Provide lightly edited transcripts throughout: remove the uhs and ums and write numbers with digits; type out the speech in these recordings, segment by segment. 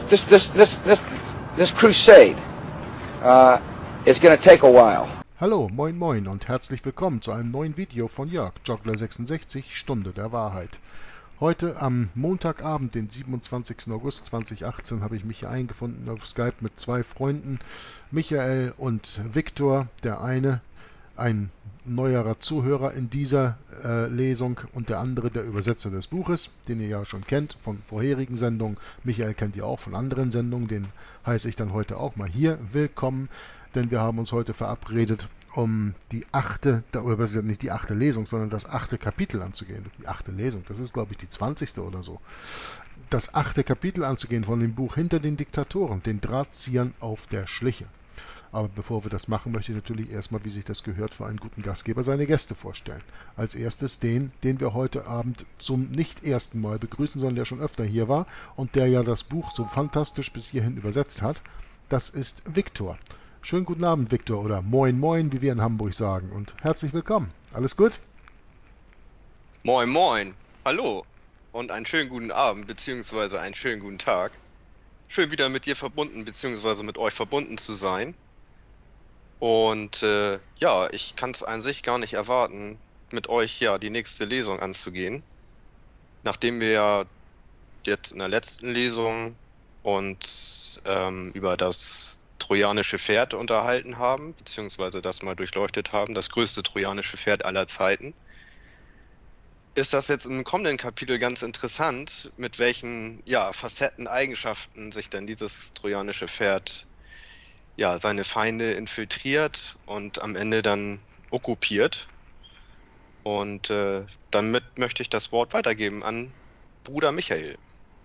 this crusade is going to take a while. Hallo, moin moin und herzlich willkommen zu einem neuen Video von Jörg, Joggler66, Stunde der Wahrheit. Heute am Montagabend, den 27. August 2018, habe ich mich hier eingefunden auf Skype mit zwei Freunden, Michael und Viktor, der eine ein neuerer Zuhörer in dieser Lesung und der andere der Übersetzer des Buches, den ihr ja schon kennt von vorherigen Sendungen. Michael kennt ihr auch von anderen Sendungen, den heiße ich dann heute auch mal hier willkommen, denn wir haben uns heute verabredet, um die nicht die achte Lesung, sondern das 8. Kapitel anzugehen. Die 8. Lesung, das ist glaube ich die 20. oder so. Das 8. Kapitel anzugehen von dem Buch Hinter den Diktatoren, den Drahtziehern auf der Schliche. Aber bevor wir das machen, möchte ich natürlich erstmal, wie sich das gehört, für einen guten Gastgeber seine Gäste vorstellen. Als erstes den wir heute Abend zum nicht ersten Mal begrüßen, sondern der schon öfter hier war und der ja das Buch so fantastisch bis hierhin übersetzt hat. Das ist Viktor. Schönen guten Abend, Viktor, oder Moin Moin, wie wir in Hamburg sagen. Und herzlich willkommen. Alles gut? Moin Moin. Hallo. Und einen schönen guten Abend, beziehungsweise einen schönen guten Tag. Schön wieder mit dir verbunden, beziehungsweise mit euch verbunden zu sein. Und ja, ich kann es an sich gar nicht erwarten, mit euch ja die nächste Lesung anzugehen. Nachdem wir ja jetzt in der letzten Lesung uns über das trojanische Pferd unterhalten haben, beziehungsweise das mal durchleuchtet haben, das größte trojanische Pferd aller Zeiten, ist das jetzt im kommenden Kapitel ganz interessant, mit welchen Facetten, Eigenschaften sich denn dieses trojanische Pferd seine Feinde infiltriert und am Ende dann okkupiert. Und damit möchte ich das Wort weitergeben an Bruder Michael.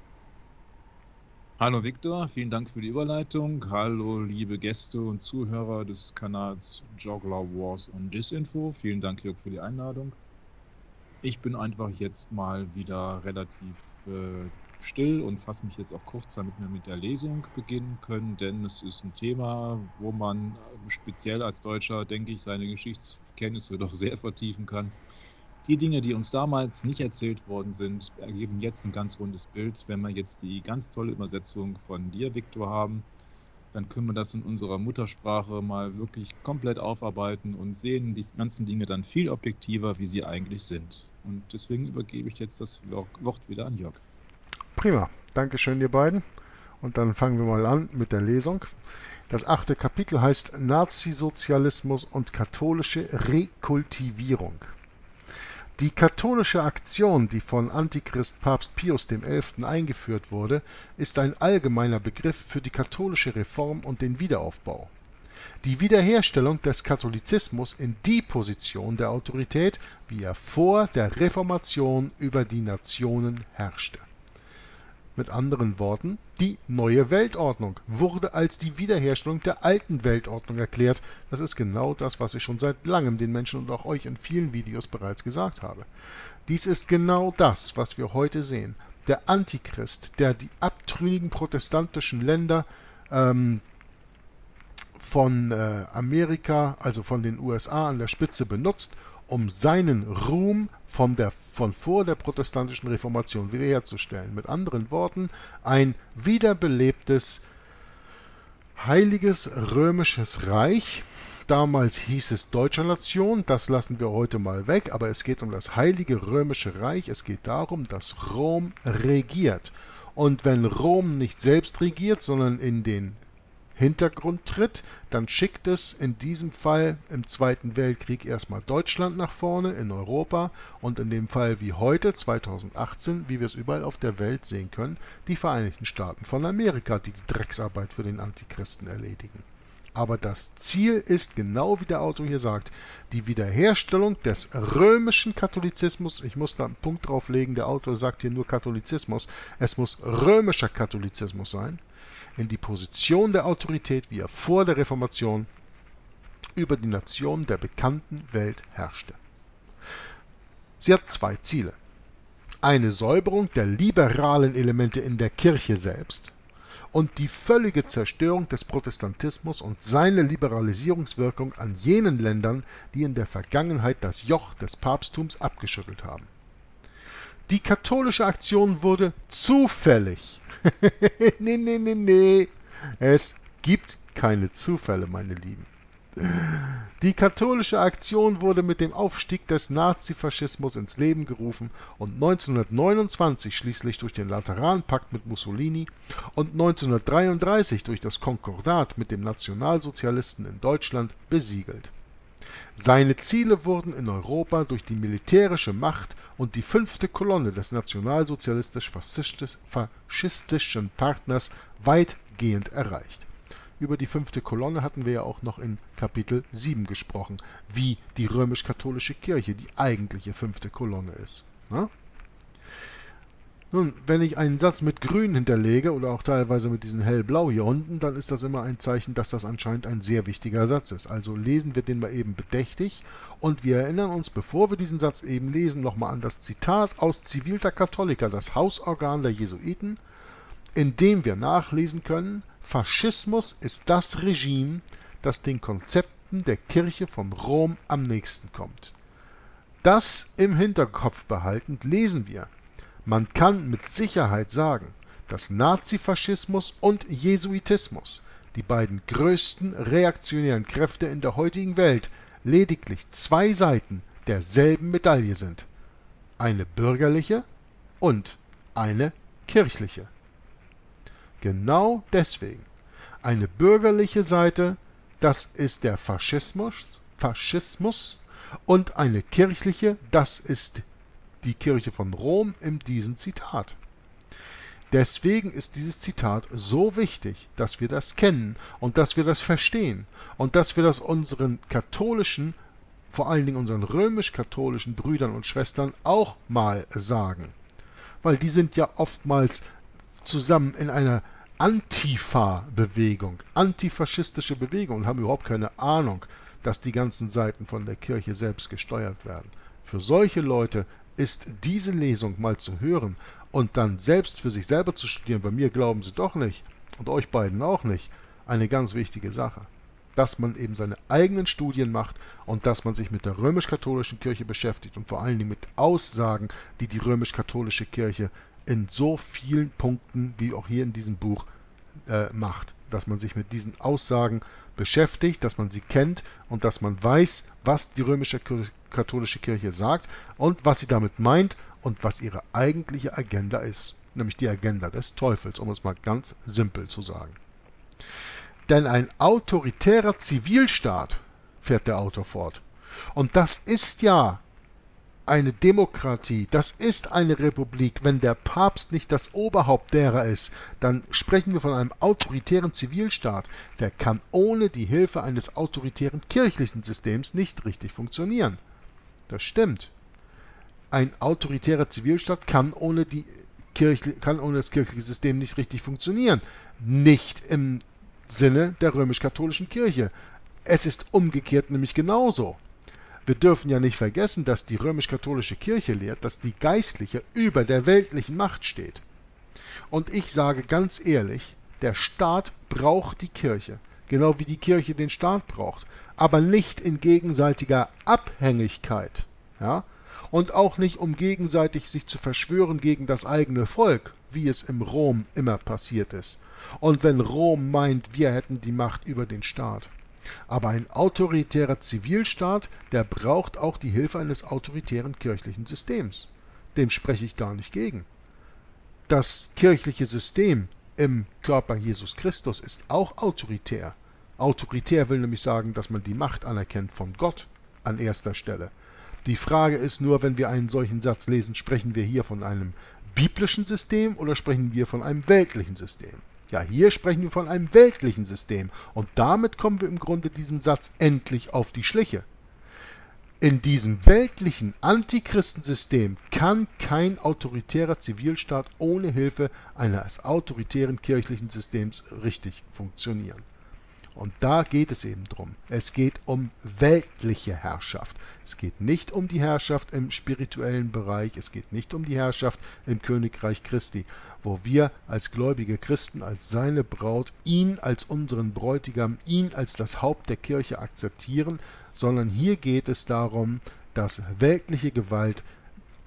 Hallo Viktor, vielen Dank für die Überleitung. Hallo liebe Gäste und Zuhörer des Kanals Joggler Wars und Disinfo. Vielen Dank Jörg für die Einladung. Ich bin einfach jetzt mal wieder relativ still und fasse mich jetzt auch kurz, damit wir mit der Lesung beginnen können, denn es ist ein Thema, wo man speziell als Deutscher, denke ich, seine Geschichtskenntnisse doch sehr vertiefen kann. Die Dinge, die uns damals nicht erzählt worden sind, ergeben jetzt ein ganz rundes Bild. Wenn wir jetzt die ganz tolle Übersetzung von dir, Viktor, haben, dann können wir das in unserer Muttersprache mal wirklich komplett aufarbeiten und sehen die ganzen Dinge dann viel objektiver, wie sie eigentlich sind. Und deswegen übergebe ich jetzt das Wort wieder an Jörg. Prima, Dankeschön ihr beiden. Und dann fangen wir mal an mit der Lesung. Das 8. Kapitel heißt Nazisozialismus und katholische Rekultivierung. Die katholische Aktion, die von Antichrist Papst Pius XI. Eingeführt wurde, ist ein allgemeiner Begriff für die katholische Reform und den Wiederaufbau. Die Wiederherstellung des Katholizismus in die Position der Autorität, wie er vor der Reformation über die Nationen herrschte. Mit anderen Worten, die neue Weltordnung wurde als die Wiederherstellung der alten Weltordnung erklärt. Das ist genau das, was ich schon seit langem den Menschen und auch euch in vielen Videos bereits gesagt habe. Dies ist genau das, was wir heute sehen. Der Antichrist, der die abtrünnigen protestantischen Länder von Amerika, also von den USA an der Spitze benutzt, um seinen Ruhm von vor der protestantischen Reformation wiederherzustellen. Mit anderen Worten, ein wiederbelebtes, heiliges römisches Reich. Damals hieß es Deutscher Nation, das lassen wir heute mal weg, aber es geht um das heilige römische Reich. Es geht darum, dass Rom regiert. Und wenn Rom nicht selbst regiert, sondern in den Hintergrund tritt, dann schickt es in diesem Fall im Zweiten Weltkrieg erstmal Deutschland nach vorne in Europa und in dem Fall wie heute, 2018, wie wir es überall auf der Welt sehen können, die Vereinigten Staaten von Amerika, die die Drecksarbeit für den Antichristen erledigen. Aber das Ziel ist, genau wie der Autor hier sagt, die Wiederherstellung des römischen Katholizismus. Ich muss da einen Punkt drauflegen, der Autor sagt hier nur Katholizismus. Es muss römischer Katholizismus sein, in die Position der Autorität, wie er vor der Reformation über die Nationen der bekannten Welt herrschte. Sie hat zwei Ziele. Eine Säuberung der liberalen Elemente in der Kirche selbst und die völlige Zerstörung des Protestantismus und seine Liberalisierungswirkung an jenen Ländern, die in der Vergangenheit das Joch des Papsttums abgeschüttelt haben. Die katholische Aktion wurde zufällig Nee. Es gibt keine Zufälle, meine Lieben. Die katholische Aktion wurde mit dem Aufstieg des Nazifaschismus ins Leben gerufen und 1929 schließlich durch den Lateranpakt mit Mussolini und 1933 durch das Konkordat mit dem Nationalsozialisten in Deutschland besiegelt. Seine Ziele wurden in Europa durch die militärische Macht und die 5. Kolonne des nationalsozialistisch-faschistischen Partners weitgehend erreicht. Über die 5. Kolonne hatten wir ja auch noch in Kapitel 7 gesprochen, wie die römisch-katholische Kirche die eigentliche 5. Kolonne ist. Na? Nun, wenn ich einen Satz mit Grün hinterlege oder auch teilweise mit diesem hellblau hier unten, dann ist das immer ein Zeichen, dass das anscheinend ein sehr wichtiger Satz ist. Also lesen wir den mal eben bedächtig und wir erinnern uns, bevor wir diesen Satz eben lesen, nochmal an das Zitat aus Civilta Catholica, das Hausorgan der Jesuiten, in dem wir nachlesen können: Faschismus ist das Regime, das den Konzepten der Kirche von Rom am nächsten kommt. Das im Hinterkopf behaltend lesen wir: Man kann mit Sicherheit sagen, dass Nazifaschismus und Jesuitismus, die beiden größten reaktionären Kräfte in der heutigen Welt, lediglich zwei Seiten derselben Medaille sind: eine bürgerliche und eine kirchliche. Genau deswegen. Eine bürgerliche Seite, das ist der Faschismus, und eine kirchliche, das ist die Kirche von Rom in diesem Zitat. Deswegen ist dieses Zitat so wichtig, dass wir das kennen und dass wir das verstehen und dass wir das unseren katholischen, vor allen Dingen unseren römisch-katholischen Brüdern und Schwestern auch mal sagen. Weil die sind ja oftmals zusammen in einer Antifa-Bewegung, antifaschistische Bewegung und haben überhaupt keine Ahnung, dass die ganzen Seiten von der Kirche selbst gesteuert werden. Für solche Leute ist diese Lesung mal zu hören und dann selbst für sich selber zu studieren, bei mir glauben sie doch nicht und euch beiden auch nicht, eine ganz wichtige Sache. Dass man eben seine eigenen Studien macht und dass man sich mit der römisch-katholischen Kirche beschäftigt und vor allen Dingen mit Aussagen, die die römisch-katholische Kirche in so vielen Punkten, wie auch hier in diesem Buch, macht. Dass man sich mit diesen Aussagen beschäftigt, dass man sie kennt und dass man weiß, was die römische-katholische Kirche sagt und was sie damit meint und was ihre eigentliche Agenda ist. Nämlich die Agenda des Teufels, um es mal ganz simpel zu sagen. Denn ein autoritärer Zivilstaat, fährt der Autor fort, und das ist ja eine Demokratie, das ist eine Republik. Wenn der Papst nicht das Oberhaupt derer ist, dann sprechen wir von einem autoritären Zivilstaat. Der kann ohne die Hilfe eines autoritären kirchlichen Systems nicht richtig funktionieren. Das stimmt. Ein autoritärer Zivilstaat kann ohne das kirchliche System nicht richtig funktionieren. Nicht im Sinne der römisch-katholischen Kirche. Es ist umgekehrt nämlich genauso. Wir dürfen ja nicht vergessen, dass die römisch-katholische Kirche lehrt, dass die Geistliche über der weltlichen Macht steht. Und ich sage ganz ehrlich, der Staat braucht die Kirche, genau wie die Kirche den Staat braucht, aber nicht in gegenseitiger Abhängigkeit, ja? Und auch nicht, um gegenseitig sich zu verschwören gegen das eigene Volk, wie es im Rom immer passiert ist. Und wenn Rom meint, wir hätten die Macht über den Staat. Aber ein autoritärer Zivilstaat, der braucht auch die Hilfe eines autoritären kirchlichen Systems. Dem spreche ich gar nicht gegen. Das kirchliche System im Körper Jesus Christus ist auch autoritär. Autoritär will nämlich sagen, dass man die Macht anerkennt von Gott an erster Stelle. Die Frage ist nur, wenn wir einen solchen Satz lesen, sprechen wir hier von einem biblischen System oder sprechen wir von einem weltlichen System? Ja, hier sprechen wir von einem weltlichen System und damit kommen wir im Grunde diesem Satz endlich auf die Schliche. In diesem weltlichen Antichristensystem kann kein autoritärer Zivilstaat ohne Hilfe eines autoritären kirchlichen Systems richtig funktionieren. Und da geht es eben drum. Es geht um weltliche Herrschaft. Es geht nicht um die Herrschaft im spirituellen Bereich, es geht nicht um die Herrschaft im Königreich Christi, wo wir als gläubige Christen, als seine Braut, ihn als unseren Bräutigam, ihn als das Haupt der Kirche akzeptieren, sondern hier geht es darum, dass weltliche Gewalt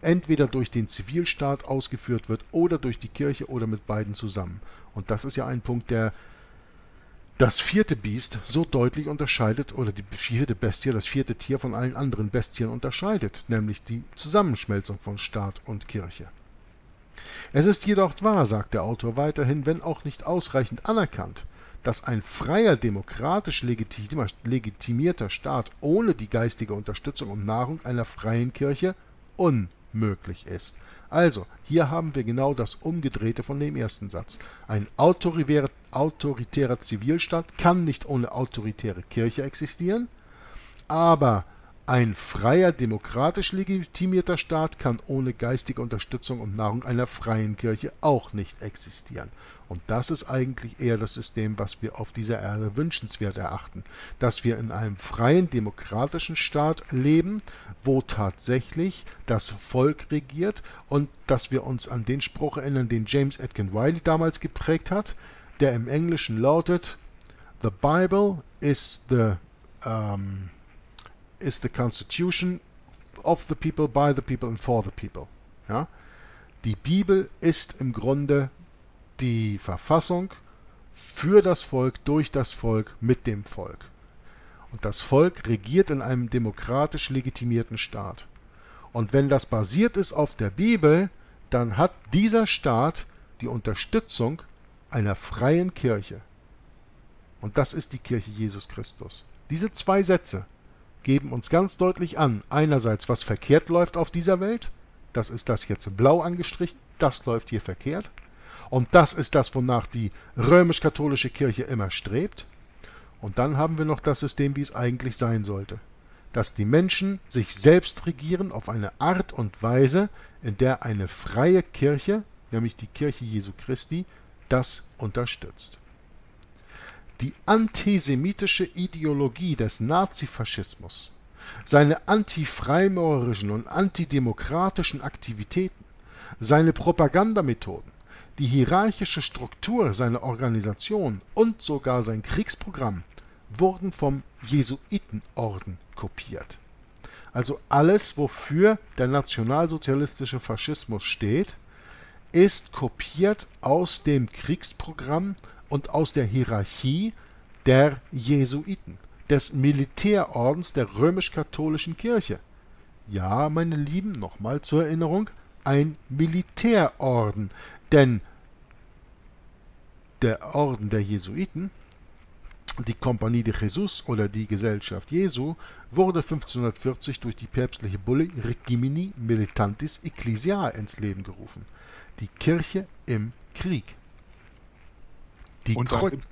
entweder durch den Zivilstaat ausgeführt wird oder durch die Kirche oder mit beiden zusammen. Und das ist ja ein Punkt, der das vierte Biest so deutlich unterscheidet, oder die vierte Bestie, das vierte Tier von allen anderen Bestien unterscheidet, nämlich die Zusammenschmelzung von Staat und Kirche. Es ist jedoch wahr, sagt der Autor weiterhin, wenn auch nicht ausreichend anerkannt, dass ein freier, demokratisch legitimierter Staat ohne die geistige Unterstützung und Nahrung einer freien Kirche unmöglich ist. Also, hier haben wir genau das Umgedrehte von dem ersten Satz. Ein autoritärer Zivilstaat kann nicht ohne autoritäre Kirche existieren, aber ein freier, demokratisch legitimierter Staat kann ohne geistige Unterstützung und Nahrung einer freien Kirche auch nicht existieren. Und das ist eigentlich eher das System, was wir auf dieser Erde wünschenswert erachten. Dass wir in einem freien, demokratischen Staat leben, wo tatsächlich das Volk regiert, und dass wir uns an den Spruch erinnern, den James Atkin Wiley damals geprägt hat, der im Englischen lautet: The Bible is the Constitution of the people, by the people and for the people. Ja? Die Bibel ist im Grunde die Verfassung für das Volk, durch das Volk, mit dem Volk. Und das Volk regiert in einem demokratisch legitimierten Staat. Und wenn das basiert ist auf der Bibel, dann hat dieser Staat die Unterstützung einer freien Kirche. Und das ist die Kirche Jesus Christus. Diese zwei Sätze geben uns ganz deutlich an, einerseits, was verkehrt läuft auf dieser Welt, das ist das jetzt blau angestrichen, das läuft hier verkehrt, und das ist das, wonach die römisch-katholische Kirche immer strebt. Und dann haben wir noch das System, wie es eigentlich sein sollte, dass die Menschen sich selbst regieren auf eine Art und Weise, in der eine freie Kirche, nämlich die Kirche Jesu Christi, das unterstützt. Die antisemitische Ideologie des Nazifaschismus, seine antifreimaurerischen und antidemokratischen Aktivitäten, seine Propagandamethoden, die hierarchische Struktur seiner Organisation und sogar sein Kriegsprogramm wurden vom Jesuitenorden kopiert. Also alles, wofür der nationalsozialistische Faschismus steht, ist kopiert aus dem Kriegsprogramm und aus der Hierarchie der Jesuiten, des Militärordens der römisch-katholischen Kirche. Ja, meine Lieben, nochmal zur Erinnerung, ein Militärorden, denn der Orden der Jesuiten, die Compagnie de Jesus oder die Gesellschaft Jesu, wurde 1540 durch die päpstliche Bulle Regimini Militantis Ecclesiae ins Leben gerufen. Die Kirche im Krieg. Und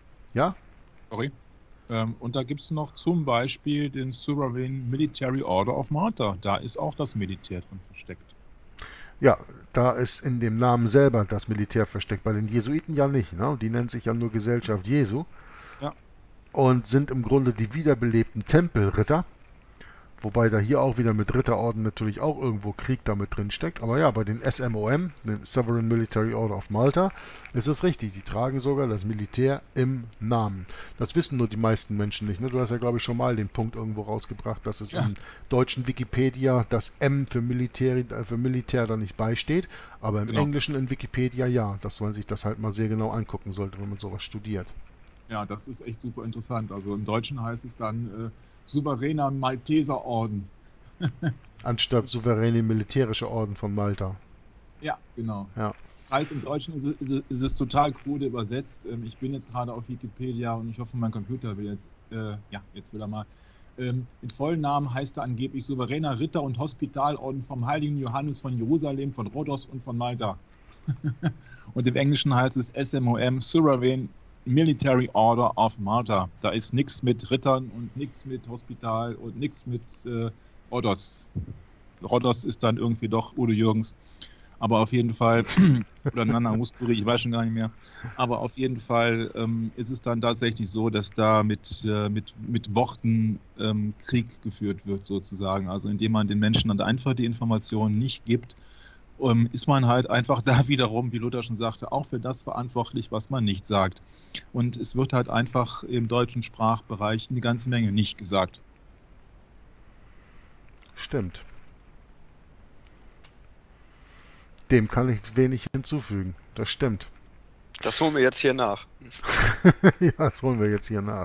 da gibt es noch zum Beispiel den Sovereign Military Order of Malta. Da ist auch das Militär drin versteckt. Ja, da ist in dem Namen selber das Militär versteckt. Bei den Jesuiten ja nicht. Ne? Die nennen sich ja nur Gesellschaft Jesu. Ja. Und sind im Grunde die wiederbelebten Tempelritter. Wobei da hier auch wieder mit Ritterorden natürlich auch irgendwo Krieg damit drin steckt. Aber ja, bei den SMOM, den Sovereign Military Order of Malta, ist es richtig. Die tragen sogar das Militär im Namen. Das wissen nur die meisten Menschen nicht. Ne? Du hast ja, glaube ich, schon mal den Punkt irgendwo rausgebracht, dass es im deutschen Wikipedia das M für Militär da nicht beisteht. Aber im Englischen in Wikipedia ja. Dass man sich das halt mal sehr genau angucken sollte, wenn man sowas studiert. Ja, das ist echt super interessant. Also im Deutschen heißt es dann souveräner Malteserorden. Anstatt souveräne militärische Orden von Malta. Ja, genau. Ja. Das heißt, im Deutschen ist es total krude übersetzt. Ich bin jetzt gerade auf Wikipedia und ich hoffe, mein Computer will jetzt, jetzt will er mal. Den vollen Namen heißt er angeblich souveräner Ritter- und Hospitalorden vom heiligen Johannes von Jerusalem, von Rhodos und von Malta. Und im Englischen heißt es SMOM, Sovereign Military Order of Malta. Da ist nichts mit Rittern und nichts mit Hospital und nichts mit Rhodos. Rhodos ist dann irgendwie doch Udo Jürgens. Aber auf jeden Fall, oder Nana Musbury, ich weiß schon gar nicht mehr. Aber auf jeden Fall ist es dann tatsächlich so, dass da mit Worten Krieg geführt wird sozusagen. Also indem man den Menschen dann einfach die Informationen nicht gibt, ist man halt einfach da wiederum, wie Luther schon sagte, auch für das verantwortlich, was man nicht sagt. Und es wird halt einfach im deutschen Sprachbereich eine ganze Menge nicht gesagt. Stimmt. Dem kann ich wenig hinzufügen. Das stimmt. Das holen wir jetzt hier nach. Ja, das holen wir jetzt hier nach.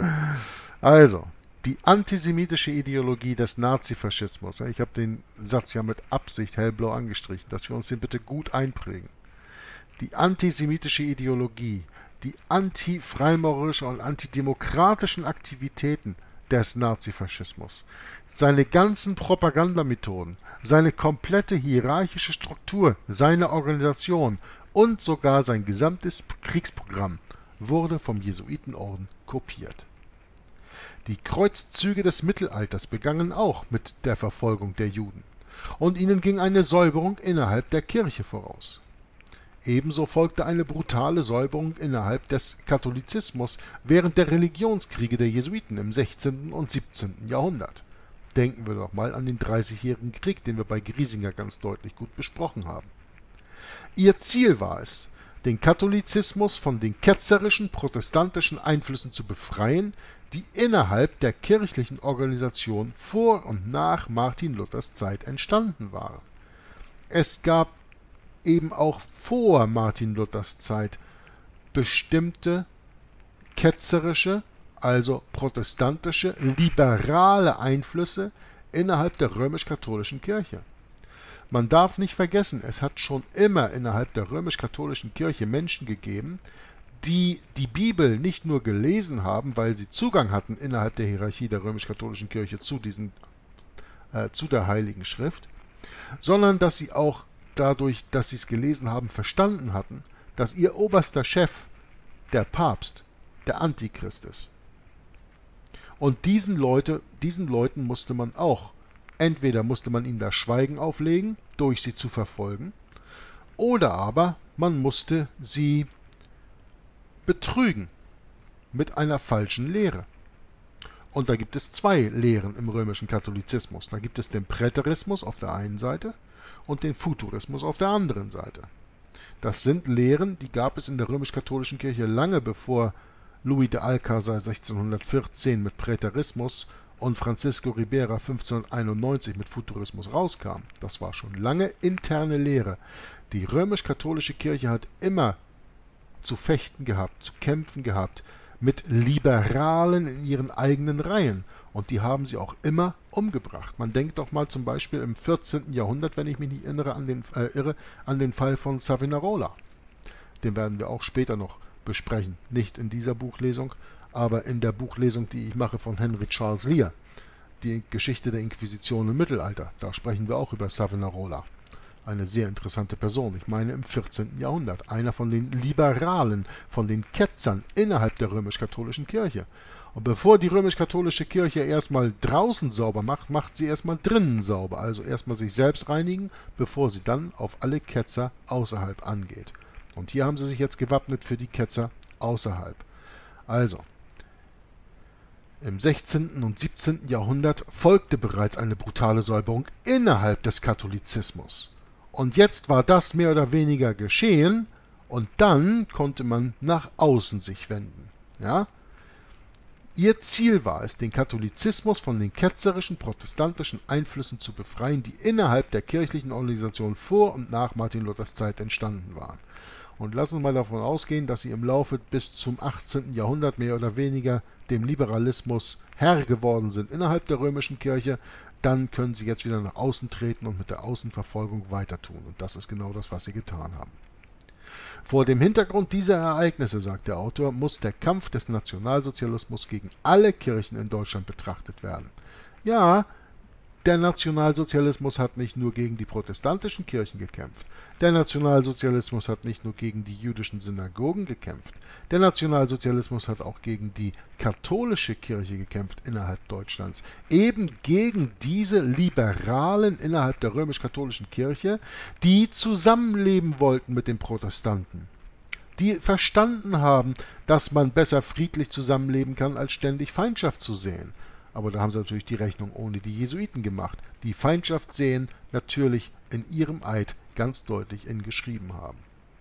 Also, die antisemitische Ideologie des Nazifaschismus. Ich habe den Satz ja mit Absicht hellblau angestrichen, dass wir uns den bitte gut einprägen. Die antisemitische Ideologie, die antifreimaurerischen und antidemokratischen Aktivitäten des Nazifaschismus, seine ganzen Propagandamethoden, seine komplette hierarchische Struktur, seine Organisation und sogar sein gesamtes Kriegsprogramm wurde vom Jesuitenorden kopiert. Die Kreuzzüge des Mittelalters begannen auch mit der Verfolgung der Juden, und ihnen ging eine Säuberung innerhalb der Kirche voraus. Ebenso folgte eine brutale Säuberung innerhalb des Katholizismus während der Religionskriege der Jesuiten im 16. und 17. Jahrhundert. Denken wir doch mal an den Dreißigjährigen Krieg, den wir bei Griesinger ganz deutlich gut besprochen haben. Ihr Ziel war es, den Katholizismus von den ketzerischen protestantischen Einflüssen zu befreien, die innerhalb der kirchlichen Organisation vor und nach Martin Luthers Zeit entstanden waren. Es gab eben auch vor Martin Luthers Zeit bestimmte ketzerische, also protestantische, liberale Einflüsse innerhalb der römisch-katholischen Kirche. Man darf nicht vergessen, es hat schon immer innerhalb der römisch-katholischen Kirche Menschen gegeben, die die Bibel nicht nur gelesen haben, weil sie Zugang hatten innerhalb der Hierarchie der römisch-katholischen Kirche zu der Heiligen Schrift, sondern dass sie auch dadurch, dass sie es gelesen haben, verstanden hatten, dass ihr oberster Chef, der Papst, der Antichrist ist. Und diesen Leuten musste man auch, entweder musste man ihnen das Schweigen auflegen, durch sie zu verfolgen, oder aber man musste sie betrügen mit einer falschen Lehre. Und da gibt es zwei Lehren im römischen Katholizismus. Da gibt es den Präterismus auf der einen Seite und den Futurismus auf der anderen Seite. Das sind Lehren, die gab es in der römisch-katholischen Kirche lange bevor Louis de Alcázar 1614 mit Präterismus und Francisco Ribera 1591 mit Futurismus rauskam. Das war schon lange interne Lehre. Die römisch-katholische Kirche hat immer zu fechten gehabt, zu kämpfen gehabt mit Liberalen in ihren eigenen Reihen. Und die haben sie auch immer umgebracht. Man denkt doch mal zum Beispiel im 14. Jahrhundert, wenn ich mich nicht irre, an den Fall von Savonarola. Den werden wir auch später noch besprechen. Nicht in dieser Buchlesung, aber in der Buchlesung, die ich mache von Henry Charles Lear. Die Geschichte der Inquisition im Mittelalter. Da sprechen wir auch über Savonarola. Eine sehr interessante Person. Ich meine im 14. Jahrhundert. Einer von den Liberalen, von den Ketzern innerhalb der römisch-katholischen Kirche. Und bevor die römisch-katholische Kirche erstmal draußen sauber macht, macht sie erstmal drinnen sauber. Also erstmal sich selbst reinigen, bevor sie dann auf alle Ketzer außerhalb angeht. Und hier haben sie sich jetzt gewappnet für die Ketzer außerhalb. Also, im 16. und 17. Jahrhundert folgte bereits eine brutale Säuberung innerhalb des Katholizismus. Und jetzt war das mehr oder weniger geschehen und dann konnte man nach außen sich wenden. Ja? Ihr Ziel war es, den Katholizismus von den ketzerischen protestantischen Einflüssen zu befreien, die innerhalb der kirchlichen Organisation vor und nach Martin Luthers Zeit entstanden waren. Und lassen wir mal davon ausgehen, dass sie im Laufe bis zum 18. Jahrhundert mehr oder weniger dem Liberalismus Herr geworden sind innerhalb der römischen Kirche, dann können sie jetzt wieder nach außen treten und mit der Außenverfolgung weiter tun. Und das ist genau das, was sie getan haben. Vor dem Hintergrund dieser Ereignisse, sagt der Autor, muss der Kampf des Nationalsozialismus gegen alle Kirchen in Deutschland betrachtet werden. Ja, der Nationalsozialismus hat nicht nur gegen die protestantischen Kirchen gekämpft. Der Nationalsozialismus hat nicht nur gegen die jüdischen Synagogen gekämpft. Der Nationalsozialismus hat auch gegen die katholische Kirche gekämpft innerhalb Deutschlands. Eben gegen diese Liberalen innerhalb der römisch-katholischen Kirche, die zusammenleben wollten mit den Protestanten. Die verstanden haben, dass man besser friedlich zusammenleben kann, als ständig Feindschaft zu sehen. Aber da haben sie natürlich die Rechnung ohne die Jesuiten gemacht, die Feindschaft sehen, natürlich in ihrem Eid ganz deutlich geschrieben haben.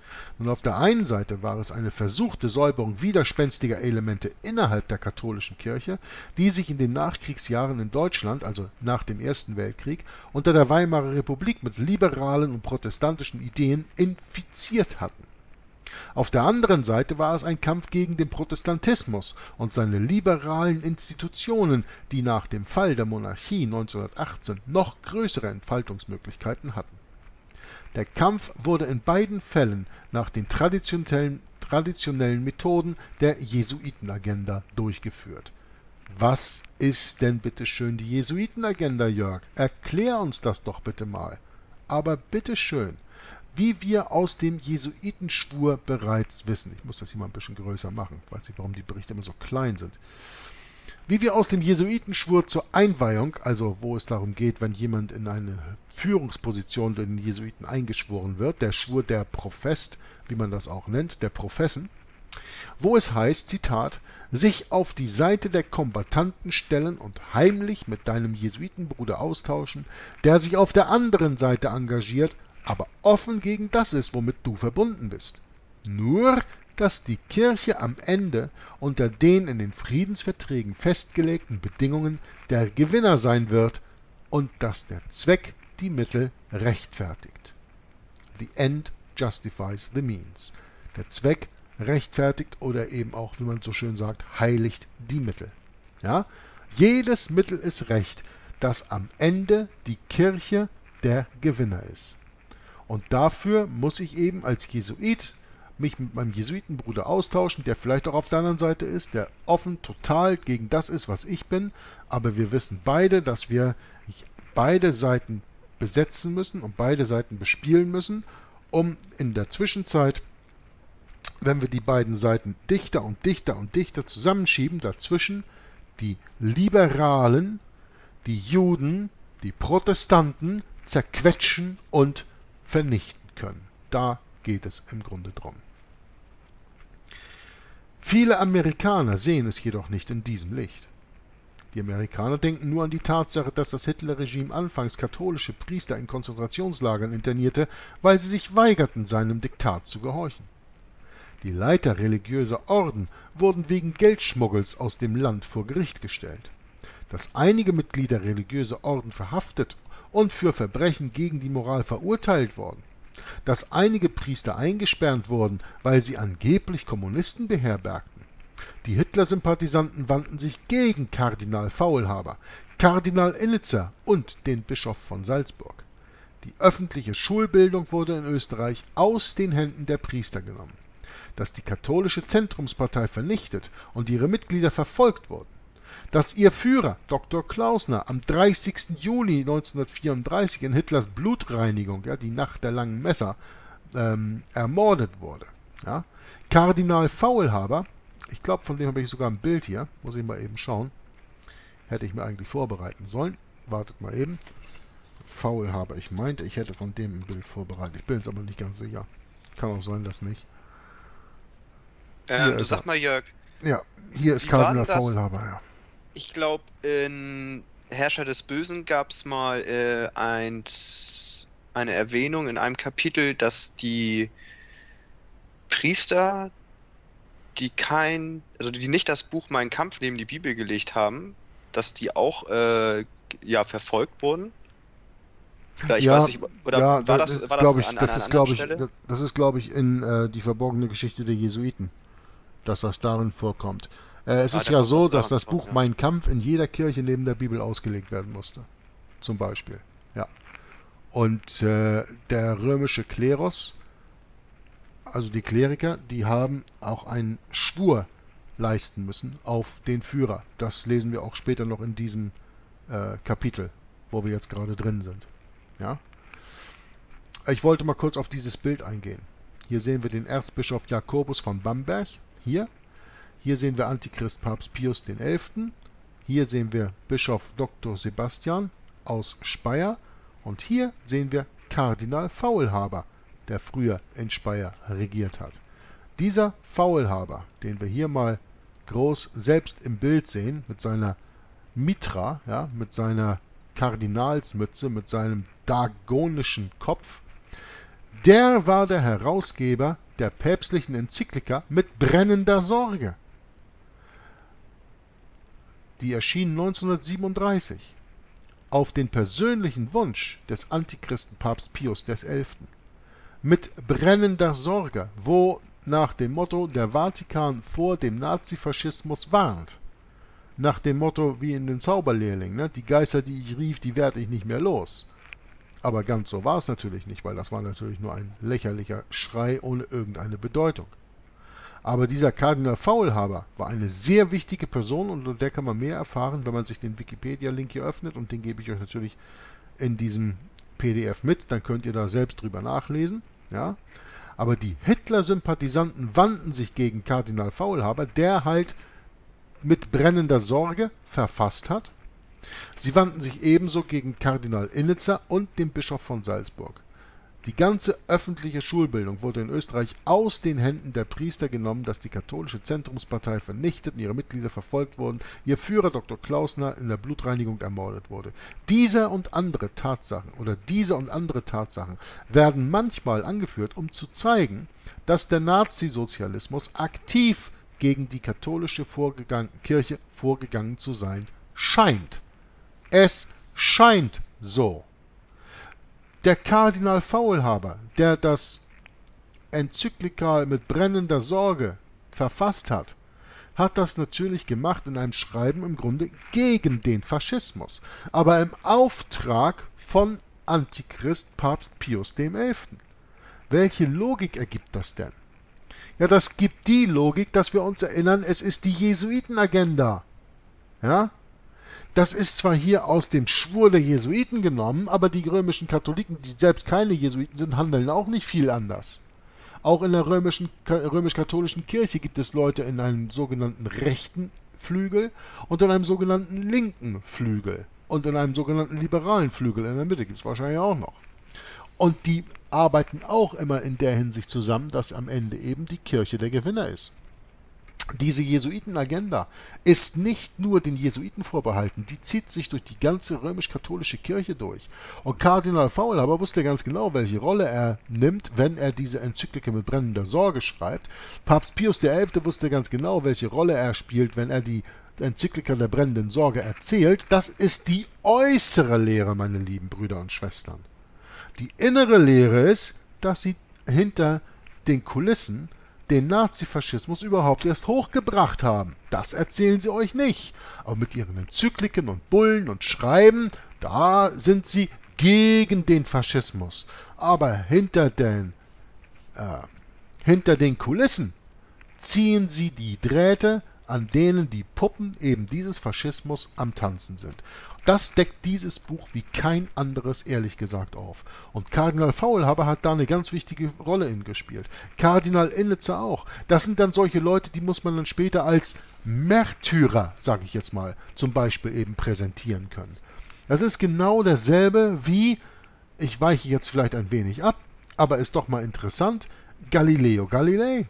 Nun, auf der einen Seite war es eine versuchte Säuberung widerspenstiger Elemente innerhalb der katholischen Kirche, die sich in den Nachkriegsjahren in Deutschland, also nach dem Ersten Weltkrieg, unter der Weimarer Republik mit liberalen und protestantischen Ideen infiziert hatten. Auf der anderen Seite war es ein Kampf gegen den Protestantismus und seine liberalen Institutionen, die nach dem Fall der Monarchie 1918 noch größere Entfaltungsmöglichkeiten hatten. Der Kampf wurde in beiden Fällen nach den traditionellen Methoden der Jesuitenagenda durchgeführt. Was ist denn bitteschön die Jesuitenagenda, Jörg? Erklär uns das doch bitte mal. Aber bitteschön, wie wir aus dem Jesuitenschwur bereits wissen, ich muss das hier mal ein bisschen größer machen, ich weiß nicht, warum die Berichte immer so klein sind. Wie wir aus dem Jesuitenschwur zur Einweihung, also wo es darum geht, wenn jemand in eine Führungsposition durch den Jesuiten eingeschworen wird, der Schwur der Profest, wie man das auch nennt, der Professen, wo es heißt, Zitat, sich auf die Seite der Kombattanten stellen und heimlich mit deinem Jesuitenbruder austauschen, der sich auf der anderen Seite engagiert, aber offen gegen das ist, womit du verbunden bist. Nur, dass die Kirche am Ende unter den in den Friedensverträgen festgelegten Bedingungen der Gewinner sein wird und dass der Zweck die Mittel rechtfertigt. The end justifies the means. Der Zweck rechtfertigt oder eben auch, wie man so schön sagt, heiligt die Mittel. Ja? Jedes Mittel ist recht, dass am Ende die Kirche der Gewinner ist. Und dafür muss ich eben als Jesuit mich mit meinem Jesuitenbruder austauschen, der vielleicht auch auf der anderen Seite ist, der offen total gegen das ist, was ich bin. Aber wir wissen beide, dass wir beide Seiten besetzen müssen und beide Seiten bespielen müssen, um in der Zwischenzeit, wenn wir die beiden Seiten dichter und dichter und dichter zusammenschieben, dazwischen die Liberalen, die Juden, die Protestanten zerquetschen und vernichten können. Da geht es im Grunde drum. Viele Amerikaner sehen es jedoch nicht in diesem Licht. Die Amerikaner denken nur an die Tatsache, dass das Hitlerregime anfangs katholische Priester in Konzentrationslagern internierte, weil sie sich weigerten, seinem Diktat zu gehorchen. Die Leiter religiöser Orden wurden wegen Geldschmuggels aus dem Land vor Gericht gestellt. Dass einige Mitglieder religiöser Orden verhaftet und für Verbrechen gegen die Moral verurteilt wurden, dass einige Priester eingesperrt wurden, weil sie angeblich Kommunisten beherbergten. Die Hitler-Sympathisanten wandten sich gegen Kardinal Faulhaber, Kardinal Innitzer und den Bischof von Salzburg. Die öffentliche Schulbildung wurde in Österreich aus den Händen der Priester genommen. Dass die katholische Zentrumspartei vernichtet und ihre Mitglieder verfolgt wurden. Dass ihr Führer, Dr. Klausner, am 30. Juni 1934 in Hitlers Blutreinigung, ja, die Nacht der langen Messer, ermordet wurde. Ja. Kardinal Faulhaber, ich glaube, von dem habe ich sogar ein Bild hier, muss ich mal eben schauen, hätte ich mir eigentlich vorbereiten sollen. Wartet mal eben. Faulhaber, ich meinte, ich hätte von dem ein Bild vorbereitet, ich bin jetzt aber nicht ganz sicher. Kann auch sein, dass nicht. Du sag mal, Jörg. Ja, hier ist Kardinal Faulhaber, ja. Ich glaube, in Herrscher des Bösen gab es mal eine Erwähnung in einem Kapitel, dass die Priester, die nicht das Buch Mein Kampf neben die Bibel gelegt haben, dass die auch verfolgt wurden. Oder ich weiß nicht, oder ja, war das das ist, glaube ich, an das einer ist, anderen glaube ich, Stelle? das ist, glaube ich, in die verborgene Geschichte der Jesuiten, dass das darin vorkommt. Es ist ja so, dass das Buch Mein Kampf in jeder Kirche neben der Bibel ausgelegt werden musste. Zum Beispiel. Ja. Und der römische Klerus, also die Kleriker, die haben auch einen Schwur leisten müssen auf den Führer. Das lesen wir auch später noch in diesem Kapitel, wo wir jetzt gerade drin sind. Ja. Ich wollte mal kurz auf dieses Bild eingehen. Hier sehen wir den Erzbischof Jakobus von Bamberg. Hier sehen wir Antichrist Papst Pius XI. Hier sehen wir Bischof Dr. Sebastian aus Speyer. Und hier sehen wir Kardinal Faulhaber, der früher in Speyer regiert hat. Dieser Faulhaber, den wir hier mal groß selbst im Bild sehen, mit seiner Mitra, ja, mit seiner Kardinalsmütze, mit seinem dagonischen Kopf, Der war der Herausgeber der päpstlichen Enzyklika mit brennender Sorge. Die erschien 1937 auf den persönlichen Wunsch des Antichristen Papst Pius XI. Mit brennender Sorge, wo nach dem Motto der Vatikan vor dem Nazifaschismus warnt. Nach dem Motto wie in dem Zauberlehrling, ne? Die Geister, die ich rief, die werde ich nicht mehr los. Aber ganz so war es natürlich nicht, weil das war natürlich nur ein lächerlicher Schrei ohne irgendeine Bedeutung. Aber dieser Kardinal Faulhaber war eine sehr wichtige Person und unter der kann man mehr erfahren, wenn man sich den Wikipedia-Link hier öffnet, und den gebe ich euch natürlich in diesem PDF mit, dann könnt ihr da selbst drüber nachlesen. Ja? Aber die Hitler-Sympathisanten wandten sich gegen Kardinal Faulhaber, der halt mit brennender Sorge verfasst hat. Sie wandten sich ebenso gegen Kardinal Innitzer und den Bischof von Salzburg. Die ganze öffentliche Schulbildung wurde in Österreich aus den Händen der Priester genommen, dass die katholische Zentrumspartei vernichtet und ihre Mitglieder verfolgt wurden, ihr Führer Dr. Klausner in der Blutreinigung ermordet wurde. Diese und andere Tatsachen werden manchmal angeführt, um zu zeigen, dass der Nazisozialismus aktiv gegen die katholische Kirche vorgegangen zu sein scheint. Es scheint so. Der Kardinal Faulhaber, der das Enzyklikal mit brennender Sorge verfasst hat, hat das natürlich gemacht in einem Schreiben im Grunde gegen den Faschismus, aber im Auftrag von Antichrist Papst Pius XI. Welche Logik ergibt das denn? Ja, das gibt die Logik, dass wir uns erinnern, es ist die Jesuitenagenda. Ja? Das ist zwar hier aus dem Schwur der Jesuiten genommen, aber die römischen Katholiken, die selbst keine Jesuiten sind, handeln auch nicht viel anders. Auch in der römisch-katholischen Kirche gibt es Leute in einem sogenannten rechten Flügel und in einem sogenannten linken Flügel und in einem sogenannten liberalen Flügel in der Mitte gibt es wahrscheinlich auch noch. Und die arbeiten auch immer in der Hinsicht zusammen, dass am Ende eben die Kirche der Gewinner ist. Diese Jesuitenagenda ist nicht nur den Jesuiten vorbehalten, die zieht sich durch die ganze römisch-katholische Kirche durch. Und Kardinal Faulhaber wusste ganz genau, welche Rolle er nimmt, wenn er diese Enzyklika mit brennender Sorge schreibt. Papst Pius XI. Wusste ganz genau, welche Rolle er spielt, wenn er die Enzyklika der brennenden Sorge erzählt. Das ist die äußere Lehre, meine lieben Brüder und Schwestern. Die innere Lehre ist, dass sie hinter den Kulissen den Nazifaschismus überhaupt erst hochgebracht haben. Das erzählen sie euch nicht. Aber mit ihren Enzykliken und Bullen und Schreiben, da sind sie gegen den Faschismus. Aber hinter den Kulissen ziehen sie die Drähte, an denen die Puppen eben dieses Faschismus am Tanzen sind. Das deckt dieses Buch wie kein anderes ehrlich gesagt auf. Und Kardinal Faulhaber hat da eine ganz wichtige Rolle in gespielt. Kardinal Innitzer auch. Das sind dann solche Leute, die muss man dann später als Märtyrer, sage ich jetzt mal, zum Beispiel eben präsentieren können. Das ist genau dasselbe wie, ich weiche jetzt vielleicht ein wenig ab, aber ist doch mal interessant, Galileo Galilei.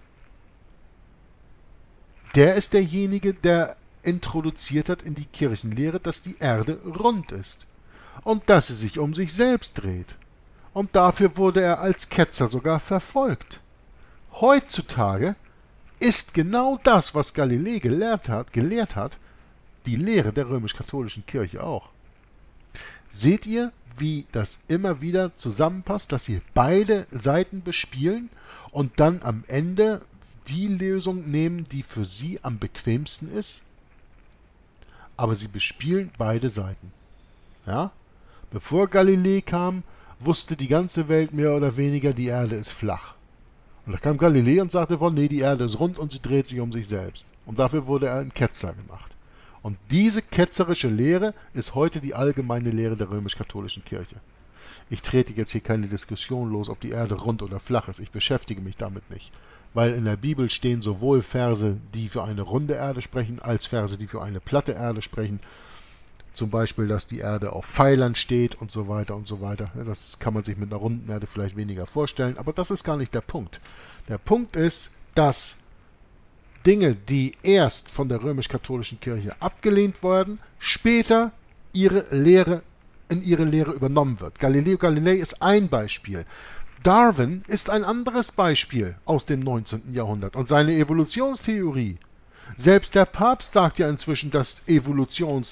Der ist derjenige, der introduziert hat in die Kirchenlehre, dass die Erde rund ist und dass sie sich um sich selbst dreht. Und dafür wurde er als Ketzer sogar verfolgt. Heutzutage ist genau das, was Galilei gelehrt hat, die Lehre der römisch-katholischen Kirche auch. Seht ihr, wie das immer wieder zusammenpasst, dass sie beide Seiten bespielen und dann am Ende die Lösung nehmen, die für sie am bequemsten ist? Aber sie bespielen beide Seiten. Ja? Bevor Galilei kam, wusste die ganze Welt mehr oder weniger, die Erde ist flach. Und da kam Galilei und sagte nee, die Erde ist rund und sie dreht sich um sich selbst. Und dafür wurde er ein Ketzer gemacht. Und diese ketzerische Lehre ist heute die allgemeine Lehre der römisch-katholischen Kirche. Ich trete jetzt hier keine Diskussion los, ob die Erde rund oder flach ist. Ich beschäftige mich damit nicht. Weil in der Bibel stehen sowohl Verse, die für eine runde Erde sprechen, als Verse, die für eine platte Erde sprechen. Zum Beispiel, dass die Erde auf Pfeilern steht und so weiter und so weiter. Das kann man sich mit einer runden Erde vielleicht weniger vorstellen, aber das ist gar nicht der Punkt. Der Punkt ist, dass Dinge, die erst von der römisch-katholischen Kirche abgelehnt werden, später in ihre Lehre übernommen wird. Galileo Galilei ist ein Beispiel. Darwin ist ein anderes Beispiel aus dem 19. Jahrhundert und seine Evolutionstheorie. Selbst der Papst sagt ja inzwischen, dass Evolution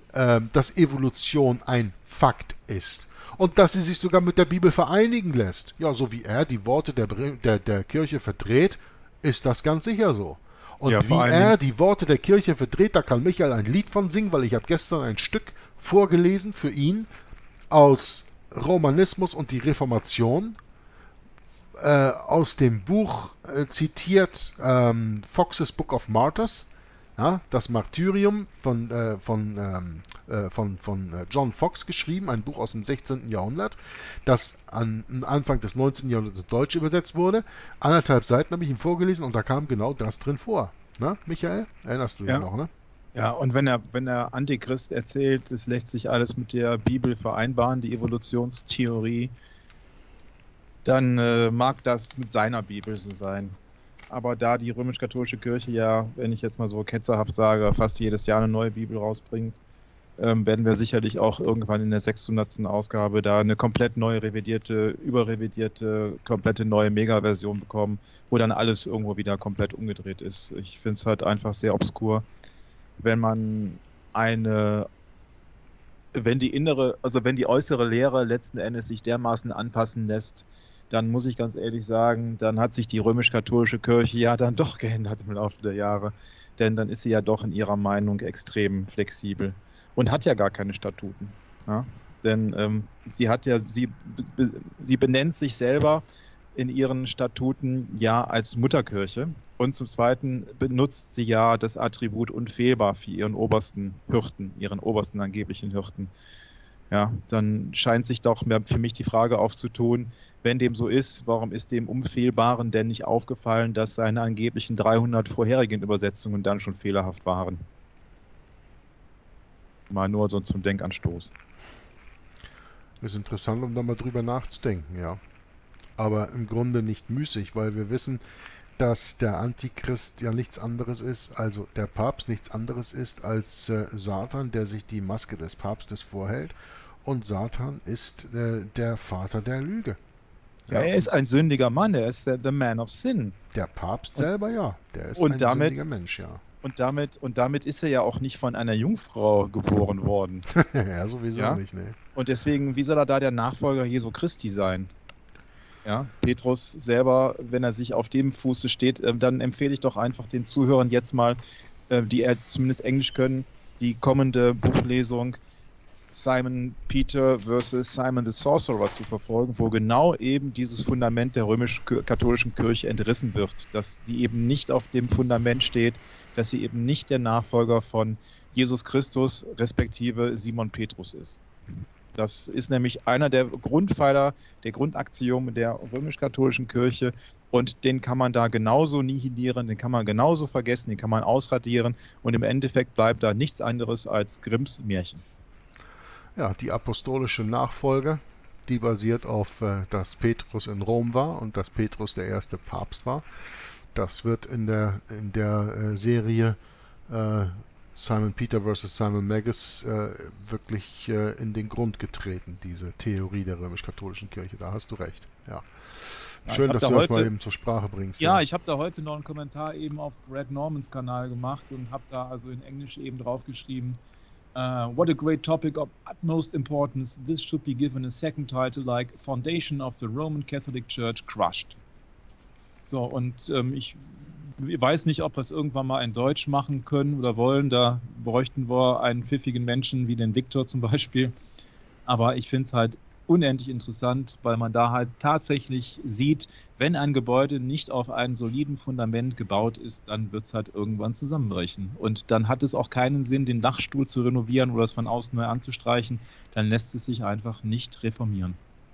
ein Fakt ist. Und dass sie sich sogar mit der Bibel vereinigen lässt. Ja, so wie er die Worte der Kirche verdreht, ist das ganz sicher so. Und Ja, wie vor allen er Dingen- die Worte der Kirche verdreht, da kann Michael ein Lied von singen, weil ich habe gestern ein Stück vorgelesen für ihn aus Romanismus und die Reformation, aus dem Buch zitiert Fox's Book of Martyrs, ja, das Martyrium von John Fox geschrieben, ein Buch aus dem 16. Jahrhundert, das am Anfang des 19. Jahrhunderts ins Deutsche übersetzt wurde. 1,5 Seiten habe ich ihm vorgelesen und da kam genau das drin vor. Na, Michael? Erinnerst du dich Ja. noch, ne? Ja, und wenn der Antichrist erzählt, es lässt sich alles mit der Bibel vereinbaren, die Evolutionstheorie, dann mag das mit seiner Bibel so sein. Aber da die römisch-katholische Kirche ja, wenn ich jetzt mal so ketzerhaft sage, fast jedes Jahr eine neue Bibel rausbringt, werden wir sicherlich auch irgendwann in der 600. Ausgabe da eine komplett neu revidierte, überrevidierte, komplette neue Mega-Version bekommen, wo dann alles irgendwo wieder komplett umgedreht ist. Ich finde es halt einfach sehr obskur, wenn die äußere Lehre letzten Endes sich dermaßen anpassen lässt, dann muss ich ganz ehrlich sagen, dann hat sich die römisch-katholische Kirche ja dann doch geändert im Laufe der Jahre. Denn dann ist sie ja doch in ihrer Meinung extrem flexibel und hat ja gar keine Statuten. Ja? Denn sie benennt sich selber in ihren Statuten ja als Mutterkirche und zum Zweiten benutzt sie ja das Attribut unfehlbar für ihren obersten Hirten, ihren obersten angeblichen Hirten. Ja, dann scheint sich doch für mich die Frage aufzutun, wenn dem so ist, warum ist dem Unfehlbaren denn nicht aufgefallen, dass seine angeblichen 300 vorherigen Übersetzungen dann schon fehlerhaft waren? Mal nur so zum Denkanstoß. Ist interessant, um da mal drüber nachzudenken, ja. Aber im Grunde nicht müßig, weil wir wissen, dass der Antichrist ja nichts anderes ist, also der Papst nichts anderes ist als Satan, der sich die Maske des Papstes vorhält. Und Satan ist der Vater der Lüge. Ja, er ist ein sündiger Mann, er ist the man of sin. Der Papst selber, ja. Der ist und ein damit- sündiger Mensch, ja. Und damit ist er ja auch nicht von einer Jungfrau geboren worden. Ja, sowieso Ja? nicht, ne. Und deswegen, wie soll er da der Nachfolger Jesu Christi sein? Ja, Petrus selber, wenn er sich auf dem Fuße steht, dann empfehle ich doch einfach den Zuhörern jetzt mal, die zumindest Englisch können, die kommende Buchlesung Simon Peter versus Simon the Sorcerer zu verfolgen, wo genau eben dieses Fundament der römisch-katholischen Kirche entrissen wird, dass sie eben nicht auf dem Fundament steht, dass sie eben nicht der Nachfolger von Jesus Christus respektive Simon Petrus ist. Das ist nämlich einer der Grundpfeiler, der Grundaxiome der römisch-katholischen Kirche und den kann man da genauso nihilieren, den kann man genauso vergessen, den kann man ausradieren und im Endeffekt bleibt da nichts anderes als Grimms Märchen. Ja, die apostolische Nachfolge, die basiert auf, dass Petrus in Rom war und dass Petrus der erste Papst war. Das wird in der Serie Simon Peter vs. Simon Magus wirklich in den Grund getreten, diese Theorie der römisch-katholischen Kirche. Da hast du recht. Ja. Ja, Schön, ich hab dass da du das mal heute- eben zur Sprache bringst. Ja, ich habe da heute noch einen Kommentar eben auf Brad Normans Kanal gemacht und habe da also in Englisch eben draufgeschrieben, what a great topic of utmost importance. This should be given a second title like Foundation of the Roman Catholic Church Crushed. So, und ich weiß nicht, ob wir es irgendwann mal in Deutsch machen können oder wollen. Da bräuchten wir einen pfiffigen Menschen wie den Viktor zum Beispiel. Aber ich finde es halt unendlich interessant, weil man da halt tatsächlich sieht, wenn ein Gebäude nicht auf einem soliden Fundament gebaut ist, dann wird es halt irgendwann zusammenbrechen. Und dann hat es auch keinen Sinn, den Dachstuhl zu renovieren oder es von außen neu anzustreichen. Dann lässt es sich einfach nicht reformieren.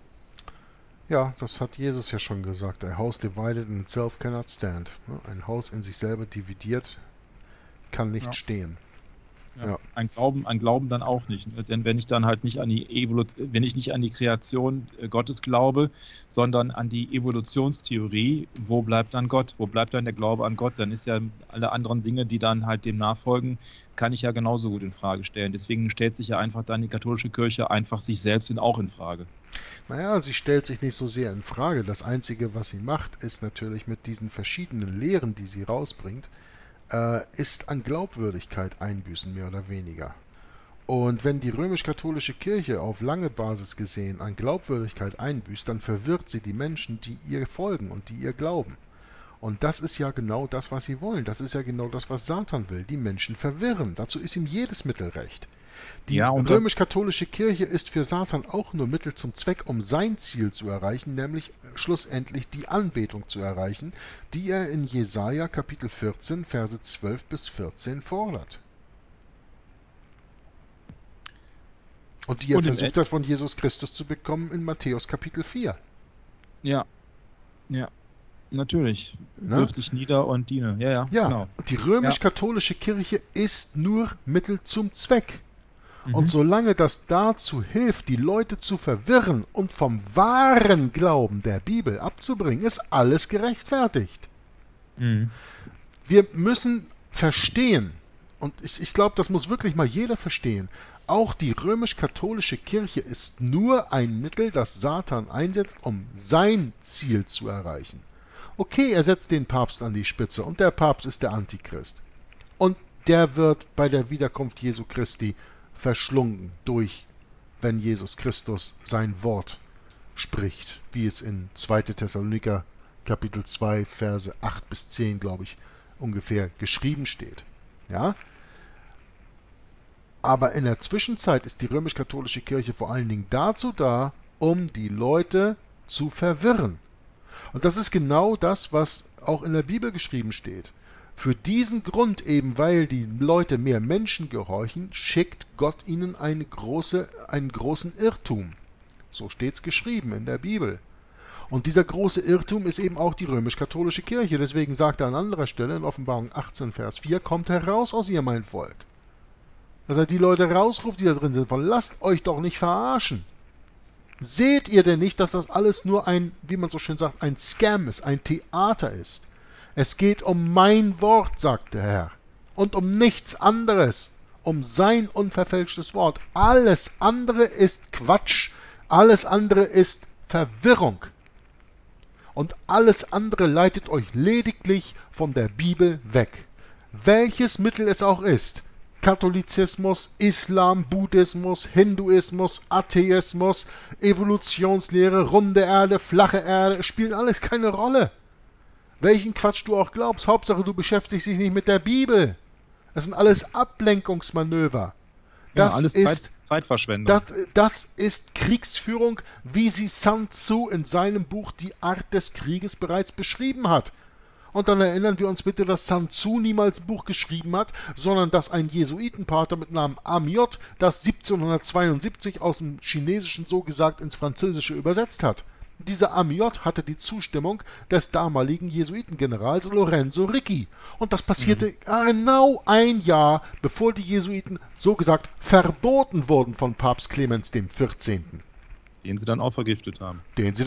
Ja, das hat Jesus ja schon gesagt. A house divided in itself cannot stand. Ein Haus in sich selber dividiert kann nicht Ja. stehen. Ja. Ja. Ein Glauben dann auch nicht. Ne? Denn wenn ich dann halt nicht an wenn ich nicht an die Kreation Gottes glaube, sondern an die Evolutionstheorie, wo bleibt dann Gott? Wo bleibt dann der Glaube an Gott? Dann ist ja alle anderen Dinge, die dann halt dem nachfolgen, kann ich ja genauso gut in Frage stellen. Deswegen stellt sich ja einfach dann die katholische Kirche einfach sich selbst auch in Frage. Naja, sie stellt sich nicht so sehr in Frage. Das Einzige, was sie macht, ist natürlich mit diesen verschiedenen Lehren, die sie rausbringt, ist an Glaubwürdigkeit einbüßen, mehr oder weniger. Und wenn die römisch-katholische Kirche auf lange Basis gesehen an Glaubwürdigkeit einbüßt, dann verwirrt sie die Menschen, die ihr folgen und die ihr glauben. Und das ist ja genau das, was sie wollen. Das ist ja genau das, was Satan will. Die Menschen verwirren. Dazu ist ihm jedes Mittel recht. Die römisch-katholische Kirche ist für Satan auch nur Mittel zum Zweck, um sein Ziel zu erreichen, nämlich schlussendlich die Anbetung zu erreichen, die er in Jesaja Kapitel 14, Verse 12 bis 14 fordert. Und die er versucht hat, von Jesus Christus zu bekommen in Matthäus Kapitel 4. Ja, natürlich. Wirf dich nieder und diene. Ja, genau. Die römisch-katholische Kirche ist nur Mittel zum Zweck. Und solange das dazu hilft, die Leute zu verwirren und vom wahren Glauben der Bibel abzubringen, ist alles gerechtfertigt. Wir müssen verstehen, und ich glaube, das muss wirklich mal jeder verstehen, auch die römisch-katholische Kirche ist nur ein Mittel, das Satan einsetzt, um sein Ziel zu erreichen. Okay, er setzt den Papst an die Spitze und der Papst ist der Antichrist. Und der wird bei der Wiederkunft Jesu Christi verschlungen durch, wenn Jesus Christus sein Wort spricht, wie es in 2. Thessaloniker Kapitel 2, Verse 8 bis 10, glaube ich, ungefähr geschrieben steht. Ja? Aber in der Zwischenzeit ist die römisch-katholische Kirche vor allen Dingen dazu da, um die Leute zu verwirren. Und das ist genau das, was auch in der Bibel geschrieben steht. Für diesen Grund eben, weil die Leute mehr Menschen gehorchen, schickt Gott ihnen einen großen Irrtum. So steht es geschrieben in der Bibel. Und dieser große Irrtum ist eben auch die römisch-katholische Kirche. Deswegen sagt er an anderer Stelle in Offenbarung 18, Vers 4, kommt heraus aus ihr, mein Volk. Dass er die Leute rausruft, die da drin sind, von lasst euch doch nicht verarschen. Seht ihr denn nicht, dass das alles nur ein, wie man so schön sagt, ein Scam ist, ein Theater ist? Es geht um mein Wort, sagt der Herr, und um nichts anderes, um sein unverfälschtes Wort. Alles andere ist Quatsch, alles andere ist Verwirrung. Und alles andere leitet euch lediglich von der Bibel weg. Welches Mittel es auch ist, Katholizismus, Islam, Buddhismus, Hinduismus, Atheismus, Evolutionslehre, runde Erde, flache Erde, spielt alles keine Rolle. Welchen Quatsch du auch glaubst, Hauptsache du beschäftigst dich nicht mit der Bibel. Das sind alles Ablenkungsmanöver. Das ist Zeitverschwendung. Das ist Kriegsführung, wie sie Sun Tzu in seinem Buch Die Art des Krieges bereits beschrieben hat. Und dann erinnern wir uns bitte, dass Sun Tzu niemals ein Buch geschrieben hat, sondern dass ein Jesuitenpater mit Namen Amiot das 1772 aus dem Chinesischen so gesagt ins Französische übersetzt hat. Dieser Amiot hatte die Zustimmung des damaligen Jesuitengenerals Lorenzo Ricci. Und das passierte genau ein Jahr, bevor die Jesuiten so gesagt verboten wurden von Papst Clemens XIV. Den sie dann auch vergiftet haben.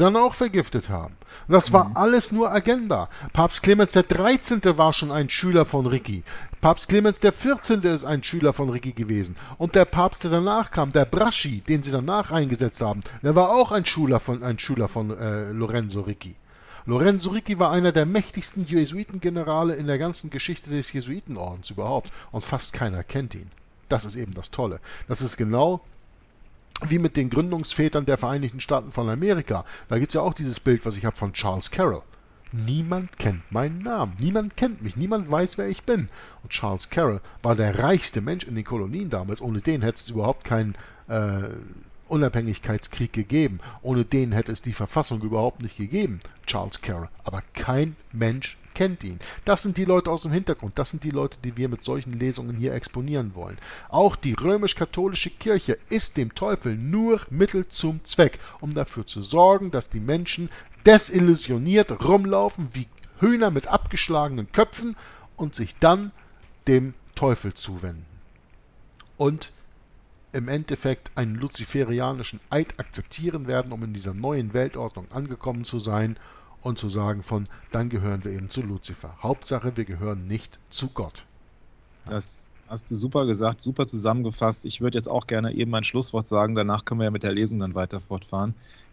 Und das war alles nur Agenda. Papst Clemens XIII. War schon ein Schüler von Ricci. Papst Clemens XIV. Ist ein Schüler von Ricci gewesen. Und der Papst, der danach kam, der Braschi, den sie danach eingesetzt haben, der war auch ein Schüler von Lorenzo Ricci. Lorenzo Ricci war einer der mächtigsten Jesuitengenerale in der ganzen Geschichte des Jesuitenordens überhaupt. Und fast keiner kennt ihn. Das ist eben das Tolle. Das ist genau wie mit den Gründungsvätern der Vereinigten Staaten von Amerika. Da gibt es ja auch dieses Bild, was ich habe von Charles Carroll. Niemand kennt meinen Namen, niemand kennt mich, niemand weiß, wer ich bin. Und Charles Carroll war der reichste Mensch in den Kolonien damals. Ohne den hätte es überhaupt keinen Unabhängigkeitskrieg gegeben. Ohne den hätte es die Verfassung überhaupt nicht gegeben. Charles Carroll. Aber kein Mensch kennt ihn. Das sind die Leute aus dem Hintergrund, das sind die Leute, die wir mit solchen Lesungen hier exponieren wollen. Auch die römisch-katholische Kirche ist dem Teufel nur Mittel zum Zweck, um dafür zu sorgen, dass die Menschen desillusioniert rumlaufen wie Hühner mit abgeschlagenen Köpfen und sich dann dem Teufel zuwenden. Und im Endeffekt einen luziferianischen Eid akzeptieren werden, um in dieser neuen Weltordnung angekommen zu sein und zu sagen dann gehören wir eben zu Luzifer. Hauptsache, wir gehören nicht zu Gott. Das hast du super gesagt, super zusammengefasst. Ich würde jetzt auch gerne eben ein Schlusswort sagen, danach können wir ja mit der Lesung dann weiter fortfahren.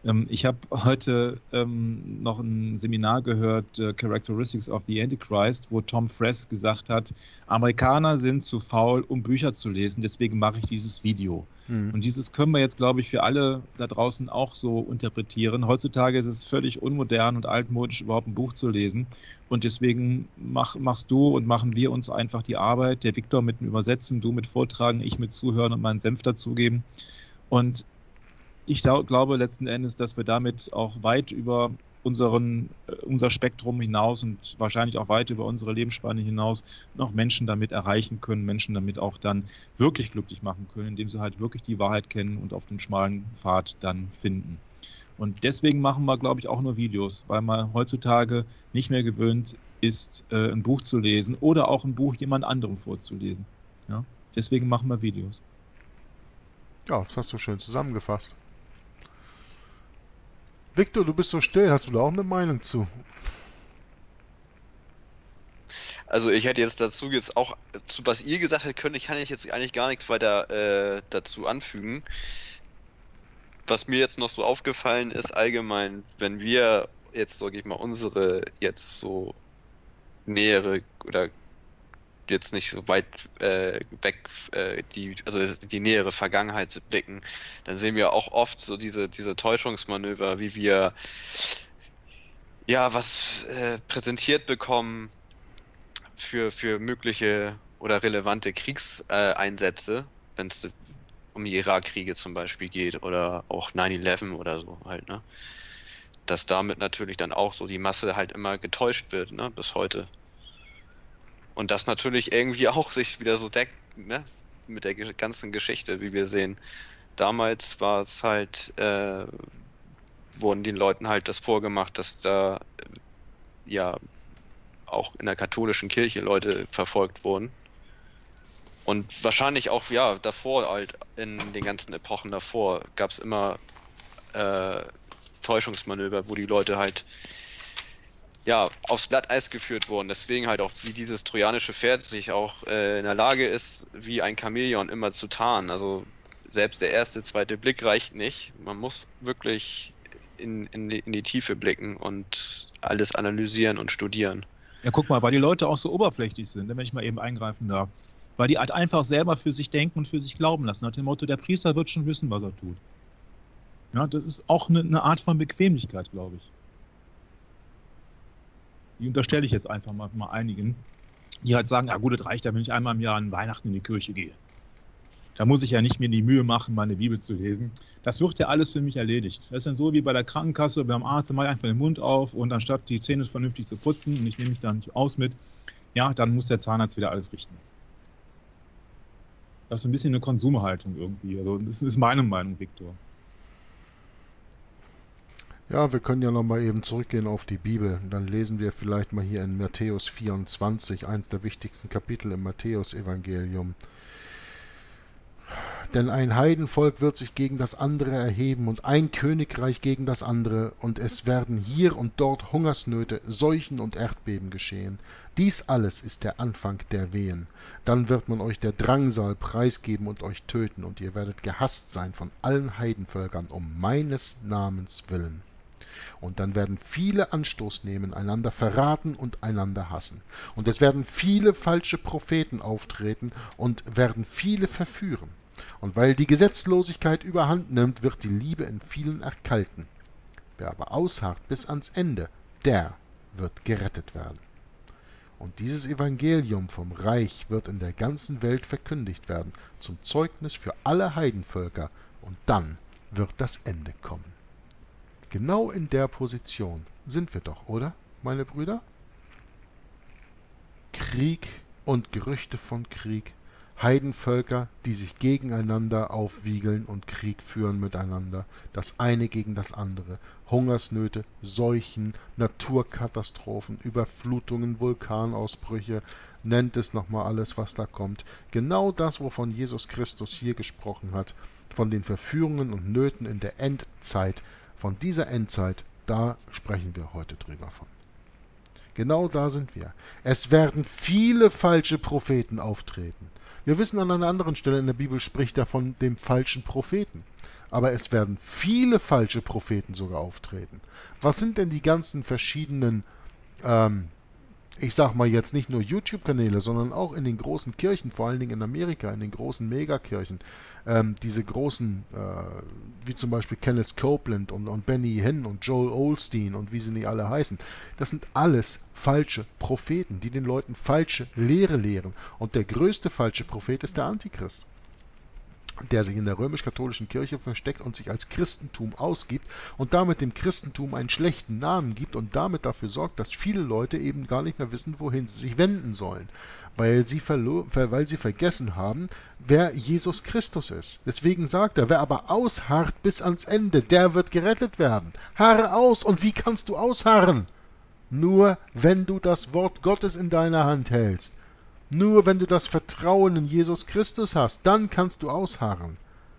Ich habe heute noch ein Seminar gehört, Characteristics of the Antichrist, wo Tom Friess gesagt hat, Amerikaner sind zu faul, um Bücher zu lesen, deswegen mache ich dieses Video. Und dieses können wir jetzt, glaube ich, für alle da draußen auch so interpretieren. Heutzutage ist es völlig unmodern und altmodisch, überhaupt ein Buch zu lesen. Und deswegen machst du und machen wir uns einfach die Arbeit, der Viktor mit dem Übersetzen, du mit Vortragen, ich mit Zuhören und meinen Senf dazugeben. Und ich glaube letzten Endes, dass wir damit auch weit über unser Spektrum hinaus und wahrscheinlich auch weit über unsere Lebensspanne hinaus noch Menschen damit erreichen können, Menschen damit auch dann wirklich glücklich machen können, indem sie halt wirklich die Wahrheit kennen und auf dem schmalen Pfad dann finden. Und deswegen machen wir, glaube ich, auch nur Videos, weil man heutzutage nicht mehr gewöhnt ist, ein Buch zu lesen oder auch ein Buch jemand anderem vorzulesen. Ja? Deswegen machen wir Videos. Ja, das hast du schön zusammengefasst. Viktor, du bist so still. Hast du da auch eine Meinung zu? Also ich hätte jetzt dazu auch, zu was ihr gesagt habt, kann ich jetzt eigentlich gar nichts weiter dazu anfügen. Was mir jetzt noch so aufgefallen ist, allgemein, wenn wir jetzt, sage ich mal, unsere jetzt so nähere oder jetzt nicht so weit weg, die nähere Vergangenheit blicken, dann sehen wir auch oft so diese Täuschungsmanöver, wie wir ja was präsentiert bekommen für mögliche oder relevante Kriegseinsätze, wenn es um die Irakkriege zum Beispiel geht oder auch 9/11 oder so halt, ne? Dass damit natürlich dann auch so die Masse halt immer getäuscht wird, ne, bis heute. Und das natürlich irgendwie auch sich wieder so deckt, ne, mit der ganzen Geschichte, wie wir sehen. Damals war es halt, wurden den Leuten halt das vorgemacht, dass da ja auch in der katholischen Kirche Leute verfolgt wurden. Und wahrscheinlich auch, ja, davor halt, in den ganzen Epochen davor, gab es immer Täuschungsmanöver, wo die Leute halt ja, aufs Glatteis geführt wurden. Deswegen halt auch, wie dieses trojanische Pferd sich auch in der Lage ist, wie ein Chamäleon immer zu tarnen. Also selbst der erste, zweite Blick reicht nicht. Man muss wirklich in die Tiefe blicken und alles analysieren und studieren. Ja, guck mal, weil die Leute auch so oberflächlich sind, wenn ich mal eben eingreifen darf. Weil die halt einfach selber für sich denken und für sich glauben lassen. Nach dem Motto, der Priester wird schon wissen, was er tut. Ja, das ist auch eine Art von Bequemlichkeit, glaube ich. Die unterstelle ich jetzt einfach mal einigen, die halt sagen, ja gut, das reicht ja, wenn ich einmal im Jahr an Weihnachten in die Kirche gehe. Da muss ich ja nicht mir die Mühe machen, meine Bibel zu lesen. Das wird ja alles für mich erledigt. Das ist dann so wie bei der Krankenkasse, beim Arzt, dann mache ich einfach den Mund auf und anstatt die Zähne vernünftig zu putzen und ich nehme mich da nicht aus mit, ja, dann muss der Zahnarzt wieder alles richten. Das ist ein bisschen eine Konsumhaltung irgendwie. Also das ist meine Meinung, Viktor. Ja, wir können ja nochmal eben zurückgehen auf die Bibel. Dann lesen wir vielleicht mal hier in Matthäus 24, eins der wichtigsten Kapitel im Matthäus-Evangelium. Denn ein Heidenvolk wird sich gegen das andere erheben und ein Königreich gegen das andere, und es werden hier und dort Hungersnöte, Seuchen und Erdbeben geschehen. Dies alles ist der Anfang der Wehen. Dann wird man euch der Drangsal preisgeben und euch töten, und ihr werdet gehasst sein von allen Heidenvölkern um meines Namens willen. Und dann werden viele Anstoß nehmen, einander verraten und einander hassen. Und es werden viele falsche Propheten auftreten und werden viele verführen. Und weil die Gesetzlosigkeit überhand nimmt, wird die Liebe in vielen erkalten. Wer aber ausharrt bis ans Ende, der wird gerettet werden. Und dieses Evangelium vom Reich wird in der ganzen Welt verkündigt werden, zum Zeugnis für alle Heidenvölker, und dann wird das Ende kommen. Genau in der Position sind wir doch, oder, meine Brüder? Krieg und Gerüchte von Krieg, Heidenvölker, die sich gegeneinander aufwiegeln und Krieg führen miteinander, das eine gegen das andere, Hungersnöte, Seuchen, Naturkatastrophen, Überflutungen, Vulkanausbrüche, nennt es nochmal alles, was da kommt. Genau das, wovon Jesus Christus hier gesprochen hat, von den Verführungen und Nöten in der Endzeit. Von dieser Endzeit, da sprechen wir heute drüber von. Genau da sind wir. Es werden viele falsche Propheten auftreten. Wir wissen, an einer anderen Stelle in der Bibel spricht er von dem falschen Propheten. Aber es werden viele falsche Propheten sogar auftreten. Was sind denn die ganzen verschiedenen, ich sag mal jetzt nicht nur YouTube-Kanäle, sondern auch in den großen Kirchen, vor allen Dingen in Amerika, in den großen Megakirchen, diese großen, wie zum Beispiel Kenneth Copeland und Benny Hinn und Joel Osteen und wie sie nicht alle heißen, das sind alles falsche Propheten, die den Leuten falsche Lehre lehren. Und der größte falsche Prophet ist der Antichrist, der sich in der römisch-katholischen Kirche versteckt und sich als Christentum ausgibt und damit dem Christentum einen schlechten Namen gibt und damit dafür sorgt, dass viele Leute eben gar nicht mehr wissen, wohin sie sich wenden sollen, weil sie vergessen haben, wer Jesus Christus ist. Deswegen sagt er, wer aber ausharrt bis ans Ende, der wird gerettet werden. Harre aus. Und wie kannst du ausharren? Nur wenn du das Wort Gottes in deiner Hand hältst. Nur wenn du das Vertrauen in Jesus Christus hast, dann kannst du ausharren.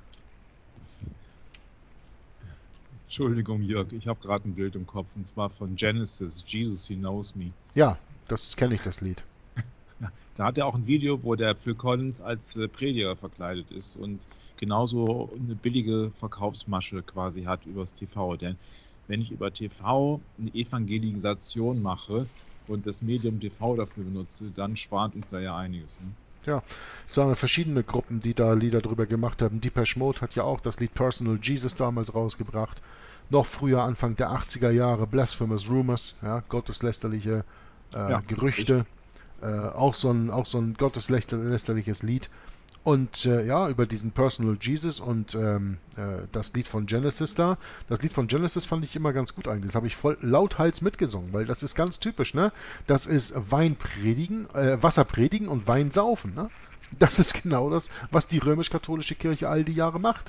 Entschuldigung, Jörg, ich habe gerade ein Bild im Kopf, und zwar von Genesis, Jesus, He Knows Me. Ja, das kenne ich, das Lied. Da hat er auch ein Video, wo der Phil Collins als Prediger verkleidet ist und genauso eine billige Verkaufsmasche quasi hat übers TV. Denn wenn ich über TV eine Evangelisation mache und das Medium TV dafür benutze, dann spart uns da ja einiges. Ne? Ja, es waren verschiedene Gruppen, die da Lieder drüber gemacht haben. Depeche Mode hat ja auch das Lied Personal Jesus damals rausgebracht. Noch früher, Anfang der 80er Jahre, Blasphemous Rumors, ja, gotteslästerliche Gerüchte. Auch so ein gotteslästerliches Lied. Und ja, über diesen Personal Jesus und das Lied von Genesis da. Das Lied von Genesis fand ich immer ganz gut eigentlich. Das habe ich voll lauthals mitgesungen, weil das ist ganz typisch, ne? Das ist Wasser predigen und Wein saufen, ne? Das ist genau das, was die römisch-katholische Kirche all die Jahre macht.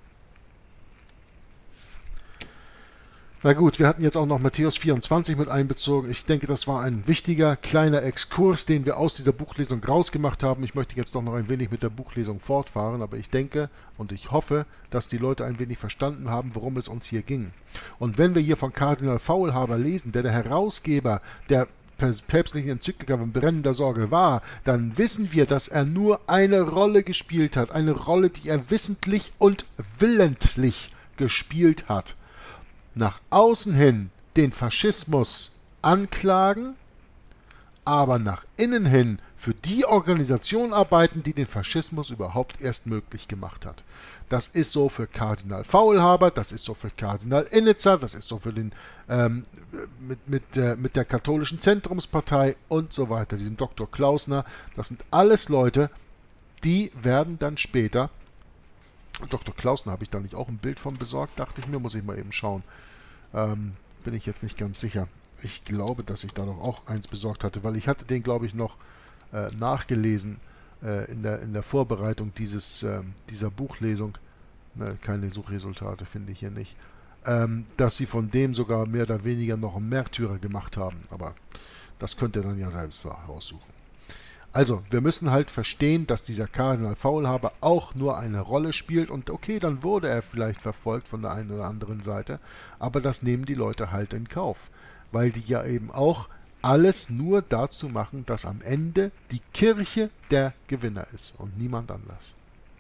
Na gut, wir hatten jetzt auch noch Matthäus 24 mit einbezogen. Ich denke, das war ein wichtiger, kleiner Exkurs, den wir aus dieser Buchlesung rausgemacht haben. Ich möchte jetzt doch noch ein wenig mit der Buchlesung fortfahren, aber ich denke und ich hoffe, dass die Leute ein wenig verstanden haben, worum es uns hier ging. Und wenn wir hier von Kardinal Faulhaber lesen, der Herausgeber der päpstlichen Enzyklika von brennender Sorge war, dann wissen wir, dass er nur eine Rolle gespielt hat. Eine Rolle, die er wissentlich und willentlich gespielt hat. Nach außen hin den Faschismus anklagen, aber nach innen hin für die Organisation arbeiten, die den Faschismus überhaupt erst möglich gemacht hat. Das ist so für Kardinal Faulhaber, das ist so für Kardinal Innitzer, das ist so für den mit der katholischen Zentrumspartei und so weiter, diesem Dr. Klausner. Das sind alles Leute, die werden dann später. Dr. Klausner, habe ich da nicht auch ein Bild von besorgt? Dachte ich mir, muss ich mal eben schauen. Bin ich jetzt nicht ganz sicher. Ich glaube, dass ich da doch auch eins besorgt hatte, weil ich hatte den, glaube ich, noch nachgelesen in der Vorbereitung dieser Buchlesung. Keine Suchresultate finde ich hier nicht. Dass sie von dem sogar mehr oder weniger noch einen Märtyrer gemacht haben. Aber das könnt ihr dann ja selbst heraussuchen. Also, wir müssen halt verstehen, dass dieser Kardinal Faulhaber auch nur eine Rolle spielt und okay, dann wurde er vielleicht verfolgt von der einen oder anderen Seite, aber das nehmen die Leute halt in Kauf, weil die ja eben auch alles nur dazu machen, dass am Ende die Kirche der Gewinner ist und niemand anders.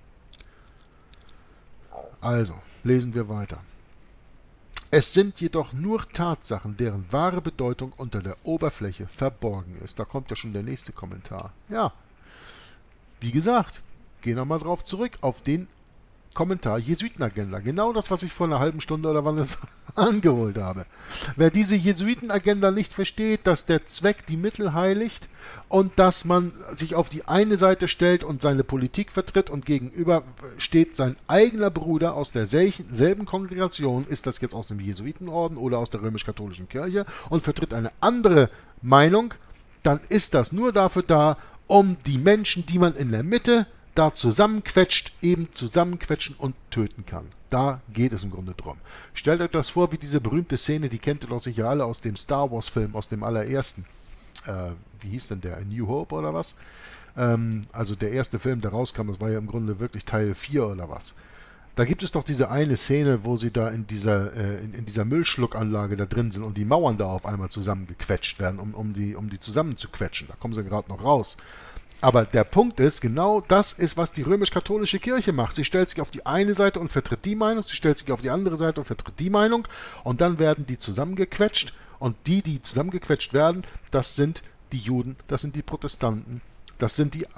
Also, lesen wir weiter. Es sind jedoch nur Tatsachen, deren wahre Bedeutung unter der Oberfläche verborgen ist. Da kommt ja schon der nächste Kommentar. Ja, wie gesagt, gehen wir mal drauf zurück, auf den Kommentar Jesuitenagenda. Genau das, was ich vor einer halben Stunde oder wann es angeholt habe. Wer diese Jesuitenagenda nicht versteht, dass der Zweck die Mittel heiligt und dass man sich auf die eine Seite stellt und seine Politik vertritt und gegenüber steht sein eigener Bruder aus derselben Kongregation, ist das jetzt aus dem Jesuitenorden oder aus der römisch-katholischen Kirche und vertritt eine andere Meinung, dann ist das nur dafür da, um die Menschen, die man in der Mitte da zusammenquetscht, eben zusammenquetschen und töten kann. Da geht es im Grunde drum. Stellt euch das vor, wie diese berühmte Szene, die kennt ihr doch sicher alle aus dem Star Wars Film, aus dem allerersten. Wie hieß denn der? A New Hope oder was? Also der erste Film, der rauskam, das war ja im Grunde wirklich Teil 4 oder was. Da gibt es doch diese eine Szene, wo sie da in dieser Müllschluckanlage da drin sind und die Mauern da auf einmal zusammengequetscht werden, um die zusammenzuquetschen. Da kommen sie gerade noch raus. Aber der Punkt ist, genau das ist, was die römisch-katholische Kirche macht. Sie stellt sich auf die eine Seite und vertritt die Meinung, sie stellt sich auf die andere Seite und vertritt die Meinung und dann werden die zusammengequetscht und die zusammengequetscht werden, das sind die Juden, das sind die Protestanten, das sind die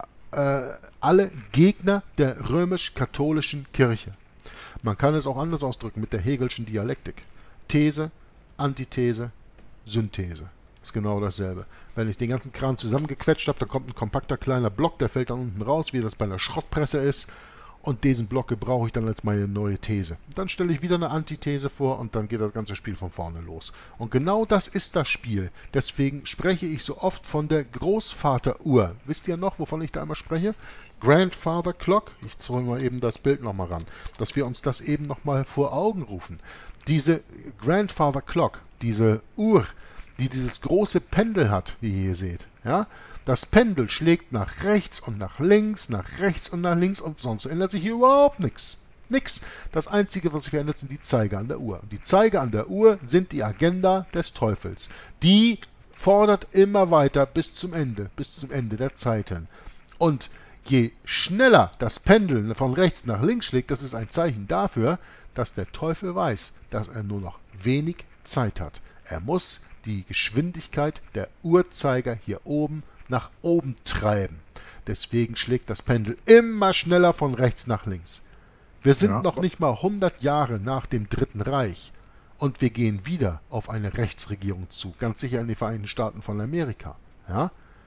alle Gegner der römisch-katholischen Kirche. Man kann es auch anders ausdrücken mit der Hegelschen Dialektik. These, Antithese, Synthese. Ist genau dasselbe. Wenn ich den ganzen Kram zusammengequetscht habe, dann kommt ein kompakter kleiner Block, der fällt dann unten raus, wie das bei einer Schrottpresse ist. Und diesen Block gebrauche ich dann als meine neue These. Dann stelle ich wieder eine Antithese vor und dann geht das ganze Spiel von vorne los. Und genau das ist das Spiel. Deswegen spreche ich so oft von der Großvateruhr. Wisst ihr noch, wovon ich da immer spreche? Grandfather Clock. Ich zoll mal eben das Bild nochmal ran, dass wir uns das eben nochmal vor Augen rufen. Diese Grandfather Clock, diese Uhr, die dieses große Pendel hat, wie ihr hier seht, ja, das Pendel schlägt nach rechts und nach links, nach rechts und nach links und sonst ändert sich hier überhaupt nichts. Nichts. Das Einzige, was sich verändert, sind die Zeiger an der Uhr. Und die Zeiger an der Uhr sind die Agenda des Teufels. Die fordert immer weiter bis zum Ende der Zeiten. Und je schneller das Pendel von rechts nach links schlägt, das ist ein Zeichen dafür, dass der Teufel weiß, dass er nur noch wenig Zeit hat. Er muss die Geschwindigkeit der Uhrzeiger hier oben nach oben treiben. Deswegen schlägt das Pendel immer schneller von rechts nach links. Wir sind noch nicht mal 100 Jahre nach dem Dritten Reich und wir gehen wieder auf eine Rechtsregierung zu, ganz sicher in den Vereinigten Staaten von Amerika. Ja?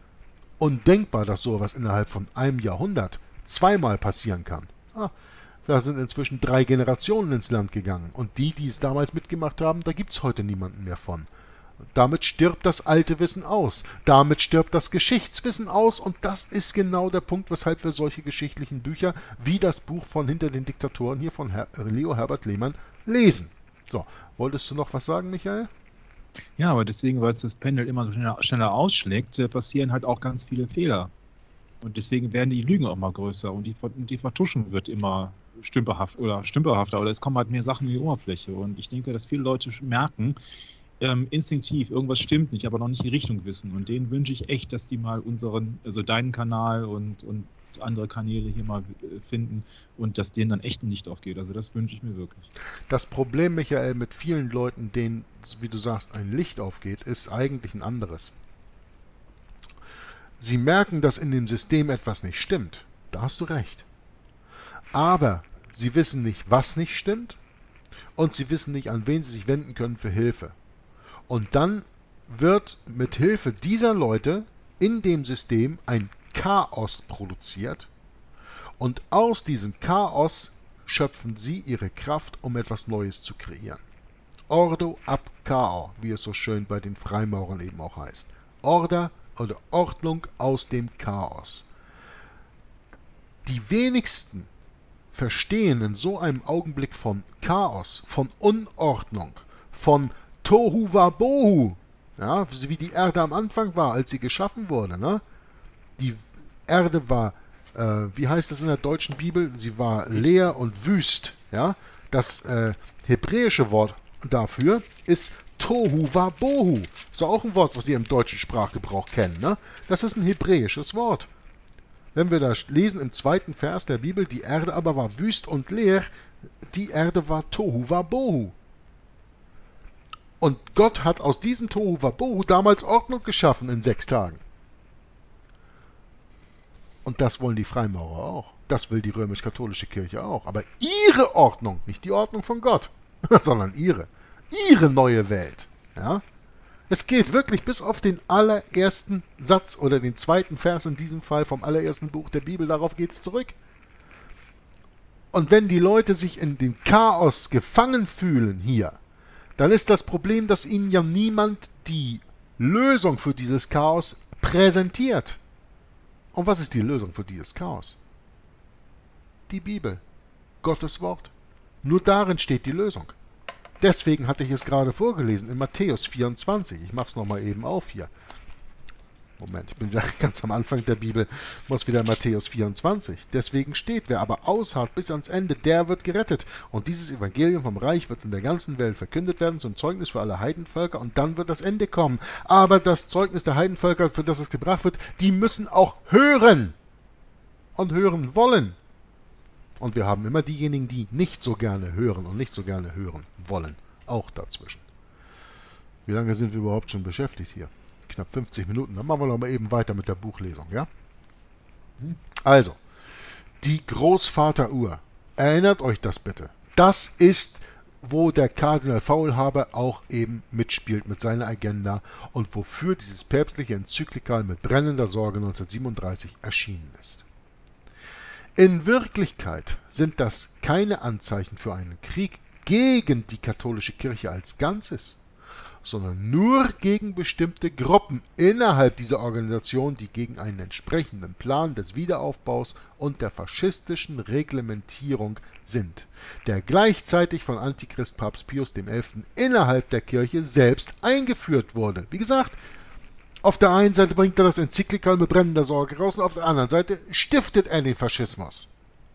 Undenkbar, dass sowas innerhalb von einem Jahrhundert zweimal passieren kann. Da sind inzwischen 3 Generationen ins Land gegangen und die es damals mitgemacht haben, da gibt es heute niemanden mehr von. Damit stirbt das alte Wissen aus. Damit stirbt das Geschichtswissen aus. Und das ist genau der Punkt, weshalb wir solche geschichtlichen Bücher wie das Buch von Hinter den Diktatoren hier von Leo Herbert Lehmann lesen. So, wolltest du noch was sagen, Michael? Ja, aber deswegen, weil es das Pendel immer so schneller ausschlägt, passieren halt auch ganz viele Fehler. Und deswegen werden die Lügen auch mal größer und die Vertuschung wird immer stümperhafter oder es kommen halt mehr Sachen in die Oberfläche. Und ich denke, dass viele Leute merken, instinktiv, irgendwas stimmt nicht, aber noch nicht die Richtung wissen. Und denen wünsche ich echt, dass die mal deinen Kanal und andere Kanäle hier mal finden und dass denen dann echt ein Licht aufgeht. Also das wünsche ich mir wirklich. Das Problem, Michael, mit vielen Leuten, denen, wie du sagst, ein Licht aufgeht, ist eigentlich ein anderes. Sie merken, dass in dem System etwas nicht stimmt. Da hast du recht. Aber sie wissen nicht, was nicht stimmt und sie wissen nicht, an wen sie sich wenden können für Hilfe. Und dann wird mit Hilfe dieser Leute in dem System ein Chaos produziert und aus diesem Chaos schöpfen sie ihre Kraft, um etwas Neues zu kreieren. Ordo ab Chaos, wie es so schön bei den Freimaurern eben auch heißt. Order oder Ordnung aus dem Chaos. Die wenigsten verstehen in so einem Augenblick von Chaos, von Unordnung, von Tohu Wabohu, ja, wie die Erde am Anfang war, als sie geschaffen wurde. Ne? Die Erde war, wie heißt das in der deutschen Bibel? Sie war leer und wüst. Ja? Das hebräische Wort dafür ist Tohu Wabohu. Ist auch ein Wort, was wir im deutschen Sprachgebrauch kennen. Ne? Das ist ein hebräisches Wort. Wenn wir das lesen im 2. Vers der Bibel, die Erde aber war wüst und leer, die Erde war Tohu Wabohu. Und Gott hat aus diesem Tohu Wabohu damals Ordnung geschaffen in 6 Tagen. Und das wollen die Freimaurer auch. Das will die römisch-katholische Kirche auch. Aber ihre Ordnung, nicht die Ordnung von Gott, sondern ihre neue Welt. Ja? Es geht wirklich bis auf den allerersten Satz oder den 2. Vers in diesem Fall vom allerersten Buch der Bibel, darauf geht es zurück. Und wenn die Leute sich in dem Chaos gefangen fühlen hier, dann ist das Problem, dass ihnen ja niemand die Lösung für dieses Chaos präsentiert. Und was ist die Lösung für dieses Chaos? Die Bibel, Gottes Wort. Nur darin steht die Lösung. Deswegen hatte ich es gerade vorgelesen in Matthäus 24. Ich mache es nochmal eben auf hier. Moment, ich bin wieder ganz am Anfang der Bibel, muss wieder Matthäus 24. Deswegen steht, wer aber ausharrt bis ans Ende, der wird gerettet. Und dieses Evangelium vom Reich wird in der ganzen Welt verkündet werden zum Zeugnis für alle Heidenvölker und dann wird das Ende kommen. Aber das Zeugnis der Heidenvölker, für das es gebracht wird, die müssen auch hören und hören wollen. Und wir haben immer diejenigen, die nicht so gerne hören und nicht so gerne hören wollen, auch dazwischen. Wie lange sind wir überhaupt schon beschäftigt hier? Knapp 50 Minuten. Dann machen wir noch mal eben weiter mit der Buchlesung, ja? Also, die Großvateruhr. Erinnert euch das bitte. Das ist, wo der Kardinal Faulhaber auch eben mitspielt mit seiner Agenda und wofür dieses päpstliche Enzyklikal mit brennender Sorge 1937 erschienen ist. In Wirklichkeit sind das keine Anzeichen für einen Krieg gegen die katholische Kirche als Ganzes, sondern nur gegen bestimmte Gruppen innerhalb dieser Organisation, die gegen einen entsprechenden Plan des Wiederaufbaus und der faschistischen Reglementierung sind, der gleichzeitig von Antichrist Papst Pius XI. Innerhalb der Kirche selbst eingeführt wurde. Wie gesagt, auf der einen Seite bringt er das Enzyklikal mit brennender Sorge raus und auf der anderen Seite stiftet er den Faschismus.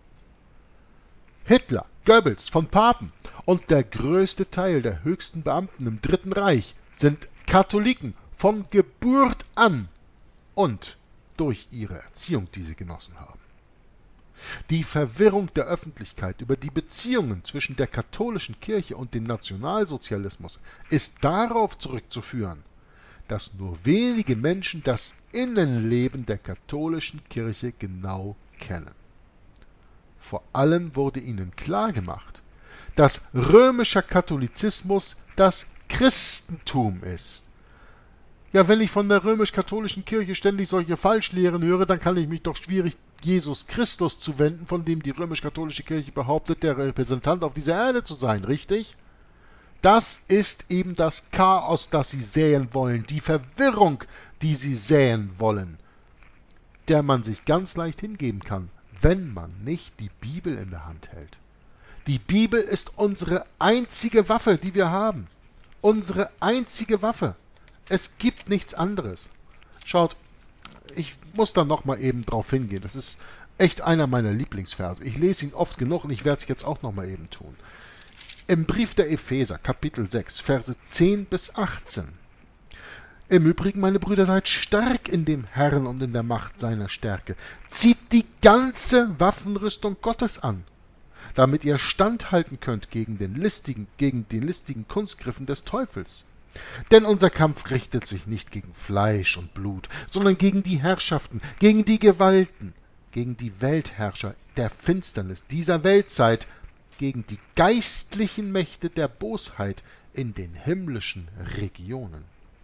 Hitler, Goebbels, von Papen und der größte Teil der höchsten Beamten im Dritten Reich sind Katholiken von Geburt an und durch ihre Erziehung, die sie genossen haben. Die Verwirrung der Öffentlichkeit über die Beziehungen zwischen der katholischen Kirche und dem Nationalsozialismus ist darauf zurückzuführen, dass nur wenige Menschen das Innenleben der katholischen Kirche genau kennen. Vor allem wurde ihnen klargemacht, dass römischer Katholizismus das Christentum ist. Ja, wenn ich von der römisch-katholischen Kirche ständig solche Falschlehren höre, dann kann ich mich doch schwierig Jesus Christus zuwenden, von dem die römisch-katholische Kirche behauptet, der Repräsentant auf dieser Erde zu sein, richtig? Das ist eben das Chaos, das sie säen wollen, die Verwirrung, die sie säen wollen, der man sich ganz leicht hingeben kann, wenn man nicht die Bibel in der Hand hält. Die Bibel ist unsere einzige Waffe, die wir haben. Unsere einzige Waffe. Es gibt nichts anderes. Schaut, ich muss da noch mal eben drauf hingehen. Das ist echt einer meiner Lieblingsverse. Ich lese ihn oft genug und ich werde es jetzt auch noch mal eben tun. Im Brief der Epheser, Kapitel 6, Verse 10 bis 18. Im Übrigen, meine Brüder, seid stark in dem Herrn und in der Macht seiner Stärke. Zieht die ganze Waffenrüstung Gottes an, damit ihr standhalten könnt gegen den listigen Kunstgriffen des Teufels. Denn unser Kampf richtet sich nicht gegen Fleisch und Blut, sondern gegen die Herrschaften, gegen die Gewalten, gegen die Weltherrscher der Finsternis dieser Weltzeit, gegen die geistlichen Mächte der Bosheit in den himmlischen Regionen.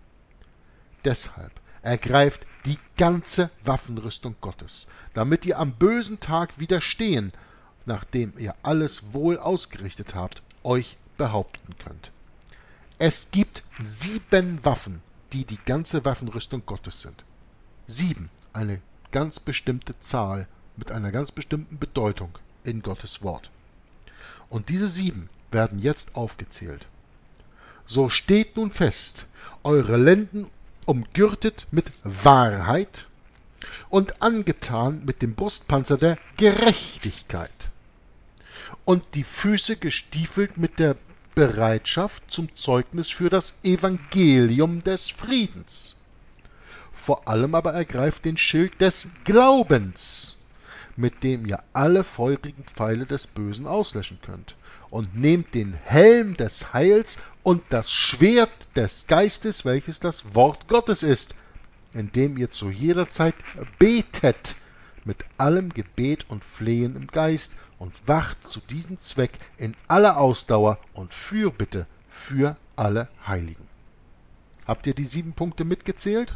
Deshalb ergreift die ganze Waffenrüstung Gottes, damit ihr am bösen Tag widerstehen, nachdem ihr alles wohl ausgerichtet habt, euch behaupten könnt. Es gibt 7 Waffen, die die ganze Waffenrüstung Gottes sind. 7, eine ganz bestimmte Zahl mit einer ganz bestimmten Bedeutung in Gottes Wort. Und diese 7 werden jetzt aufgezählt. So steht nun fest, eure Lenden umgürtet mit Wahrheit und angetan mit dem Brustpanzer der Gerechtigkeit und die Füße gestiefelt mit der Bereitschaft zum Zeugnis für das Evangelium des Friedens. Vor allem aber ergreift den Schild des Glaubens, mit dem ihr alle feurigen Pfeile des Bösen auslöschen könnt, und nehmt den Helm des Heils und das Schwert des Geistes, welches das Wort Gottes ist, indem ihr zu jeder Zeit betet mit allem Gebet und Flehen im Geist und wacht zu diesem Zweck in aller Ausdauer und Fürbitte für alle Heiligen. Habt ihr die 7 Punkte mitgezählt?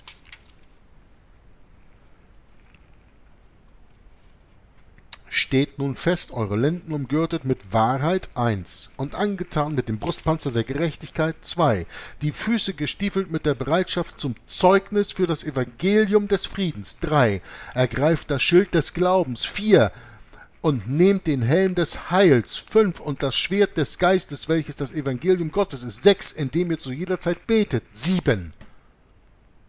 Steht nun fest, eure Lenden umgürtet mit Wahrheit 1 und angetan mit dem Brustpanzer der Gerechtigkeit 2, die Füße gestiefelt mit der Bereitschaft zum Zeugnis für das Evangelium des Friedens 3, ergreift das Schild des Glaubens 4 und nehmt den Helm des Heils 5 und das Schwert des Geistes, welches das Evangelium Gottes ist 6, indem ihr zu jeder Zeit betet 7.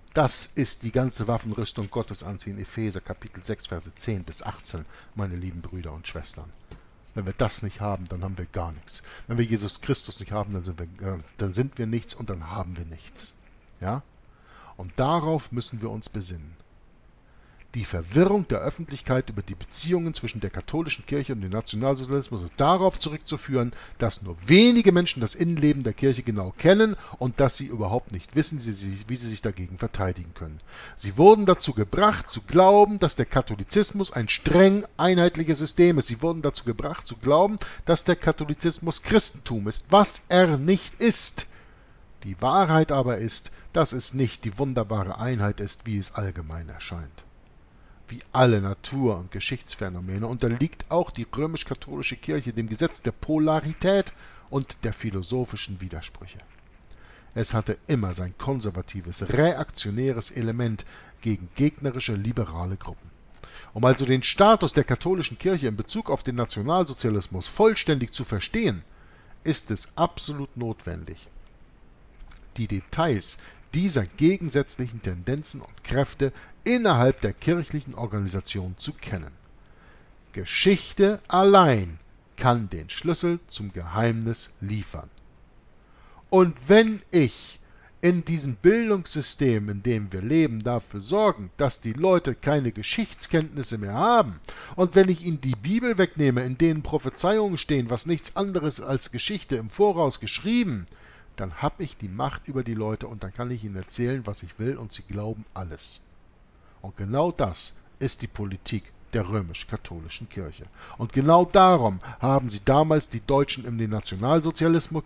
Das ist die ganze Waffenrüstung Gottes anziehen. Epheser Kapitel 6, Verse 10 bis 18, meine lieben Brüder und Schwestern. Wenn wir das nicht haben, dann haben wir gar nichts. Wenn wir Jesus Christus nicht haben, dann sind wir nichts und dann haben wir nichts. Ja? Und darauf müssen wir uns besinnen. Die Verwirrung der Öffentlichkeit über die Beziehungen zwischen der katholischen Kirche und dem Nationalsozialismus ist darauf zurückzuführen, dass nur wenige Menschen das Innenleben der Kirche genau kennen und dass sie überhaupt nicht wissen, wie sie sich dagegen verteidigen können. Sie wurden dazu gebracht, zu glauben, dass der Katholizismus ein streng einheitliches System ist. Sie wurden dazu gebracht, zu glauben, dass der Katholizismus Christentum ist, was er nicht ist. Die Wahrheit aber ist, dass es nicht die wunderbare Einheit ist, wie es allgemein erscheint. Wie alle Natur- und Geschichtsphänomene unterliegt auch die römisch-katholische Kirche dem Gesetz der Polarität und der philosophischen Widersprüche. Es hatte immer sein konservatives, reaktionäres Element gegen gegnerische liberale Gruppen. Um also den Status der katholischen Kirche in Bezug auf den Nationalsozialismus vollständig zu verstehen, ist es absolut notwendig, die Details dieser gegensätzlichen Tendenzen und Kräfte innerhalb der kirchlichen Organisation zu kennen. Geschichte allein kann den Schlüssel zum Geheimnis liefern. Und wenn ich in diesem Bildungssystem, in dem wir leben, dafür sorgen, dass die Leute keine Geschichtskenntnisse mehr haben, und wenn ich ihnen die Bibel wegnehme, in denen Prophezeiungen stehen, was nichts anderes als Geschichte im Voraus geschrieben, dann habe ich die Macht über die Leute und dann kann ich ihnen erzählen, was ich will und sie glauben alles. Und genau das ist die Politik der römisch-katholischen Kirche. Und genau darum haben sie damals die Deutschen in den Nationalsozialismus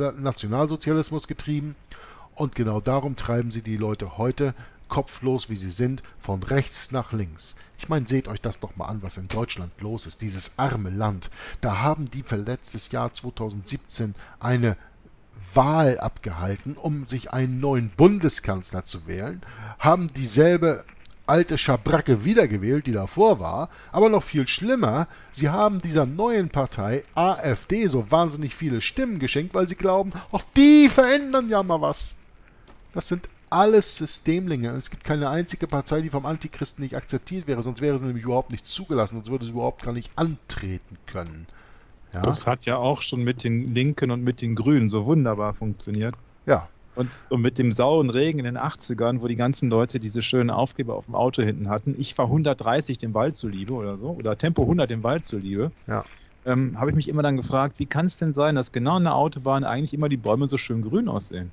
getrieben und genau darum treiben sie die Leute heute kopflos, wie sie sind, von rechts nach links. Ich meine, seht euch das doch mal an, was in Deutschland los ist, dieses arme Land. Da haben die für letztes Jahr 2017 eine Wahl abgehalten, um sich einen neuen Bundeskanzler zu wählen, haben dieselbe alte Schabracke wiedergewählt, die davor war, aber noch viel schlimmer, sie haben dieser neuen Partei AfD so wahnsinnig viele Stimmen geschenkt, weil sie glauben, ach, die verändern ja mal was. Das sind alles Systemlinge. Es gibt keine einzige Partei, die vom Antichristen nicht akzeptiert wäre, sonst wäre sie nämlich überhaupt nicht zugelassen, sonst würde sie überhaupt gar nicht antreten können. Ja? Das hat ja auch schon mit den Linken und mit den Grünen so wunderbar funktioniert. Ja. Und mit dem sauren Regen in den 80ern, wo die ganzen Leute diese schönen Aufkleber auf dem Auto hinten hatten, ich fahre 130 dem Wald zuliebe oder so, oder Tempo 100 dem Wald zuliebe, Ja. habe ich mich immer dann gefragt, wie kann es denn sein, dass genau an der Autobahn eigentlich immer die Bäume so schön grün aussehen?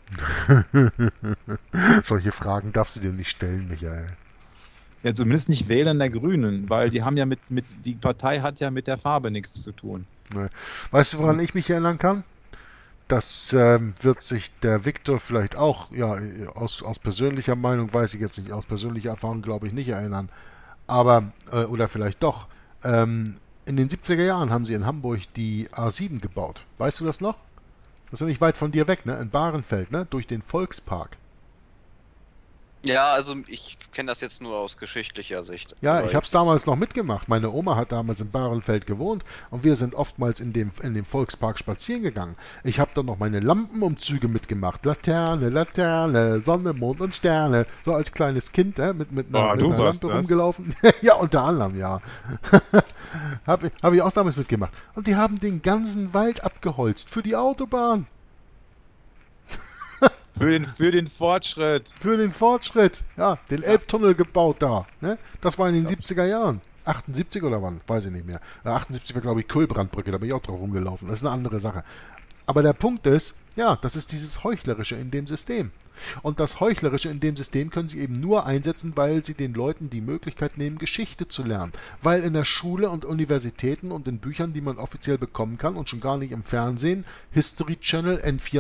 Solche Fragen darfst du dir nicht stellen, Michael. Ja, zumindest nicht Wählern der Grünen, weil die haben ja die Partei hat ja mit der Farbe nichts zu tun. Ne. Weißt du, woran ich mich erinnern kann? Das wird sich der Viktor vielleicht auch, ja, aus persönlicher Meinung, weiß ich jetzt nicht, aus persönlicher Erfahrung glaube ich nicht erinnern, aber, oder vielleicht doch, in den 70er Jahren haben sie in Hamburg die A7 gebaut. Weißt du das noch? Das ist ja nicht weit von dir weg, ne? In Bahrenfeld, ne? Durch den Volkspark. Ja, also ich kenne das jetzt nur aus geschichtlicher Sicht. Ja, Aber ich habe es jetzt- damals noch mitgemacht. Meine Oma hat damals in Bahrenfeld gewohnt und wir sind oftmals in dem Volkspark spazieren gegangen. Ich habe dann noch meine Lampenumzüge mitgemacht. Laterne, Laterne, Sonne, Mond und Sterne. So als kleines Kind mit einer du Lampe warst das. rumgelaufen. Ja, unter anderem, ja. Hab ich auch damals mitgemacht. Und die haben den ganzen Wald abgeholzt für die Autobahn. Für den Fortschritt. Für den Fortschritt. Ja, den Elbtunnel gebaut da. Ne? Das war in den 70er Jahren. 78 oder wann? Weiß ich nicht mehr. 78 war, glaube ich, Kulbrandbrücke. Da bin ich auch drauf rumgelaufen. Das ist eine andere Sache. Aber der Punkt ist, ja, das ist dieses Heuchlerische in dem System. Und das Heuchlerische in dem System können sie eben nur einsetzen, weil sie den Leuten die Möglichkeit nehmen, Geschichte zu lernen. Weil in der Schule und Universitäten und in Büchern, die man offiziell bekommen kann und schon gar nicht im Fernsehen, History Channel,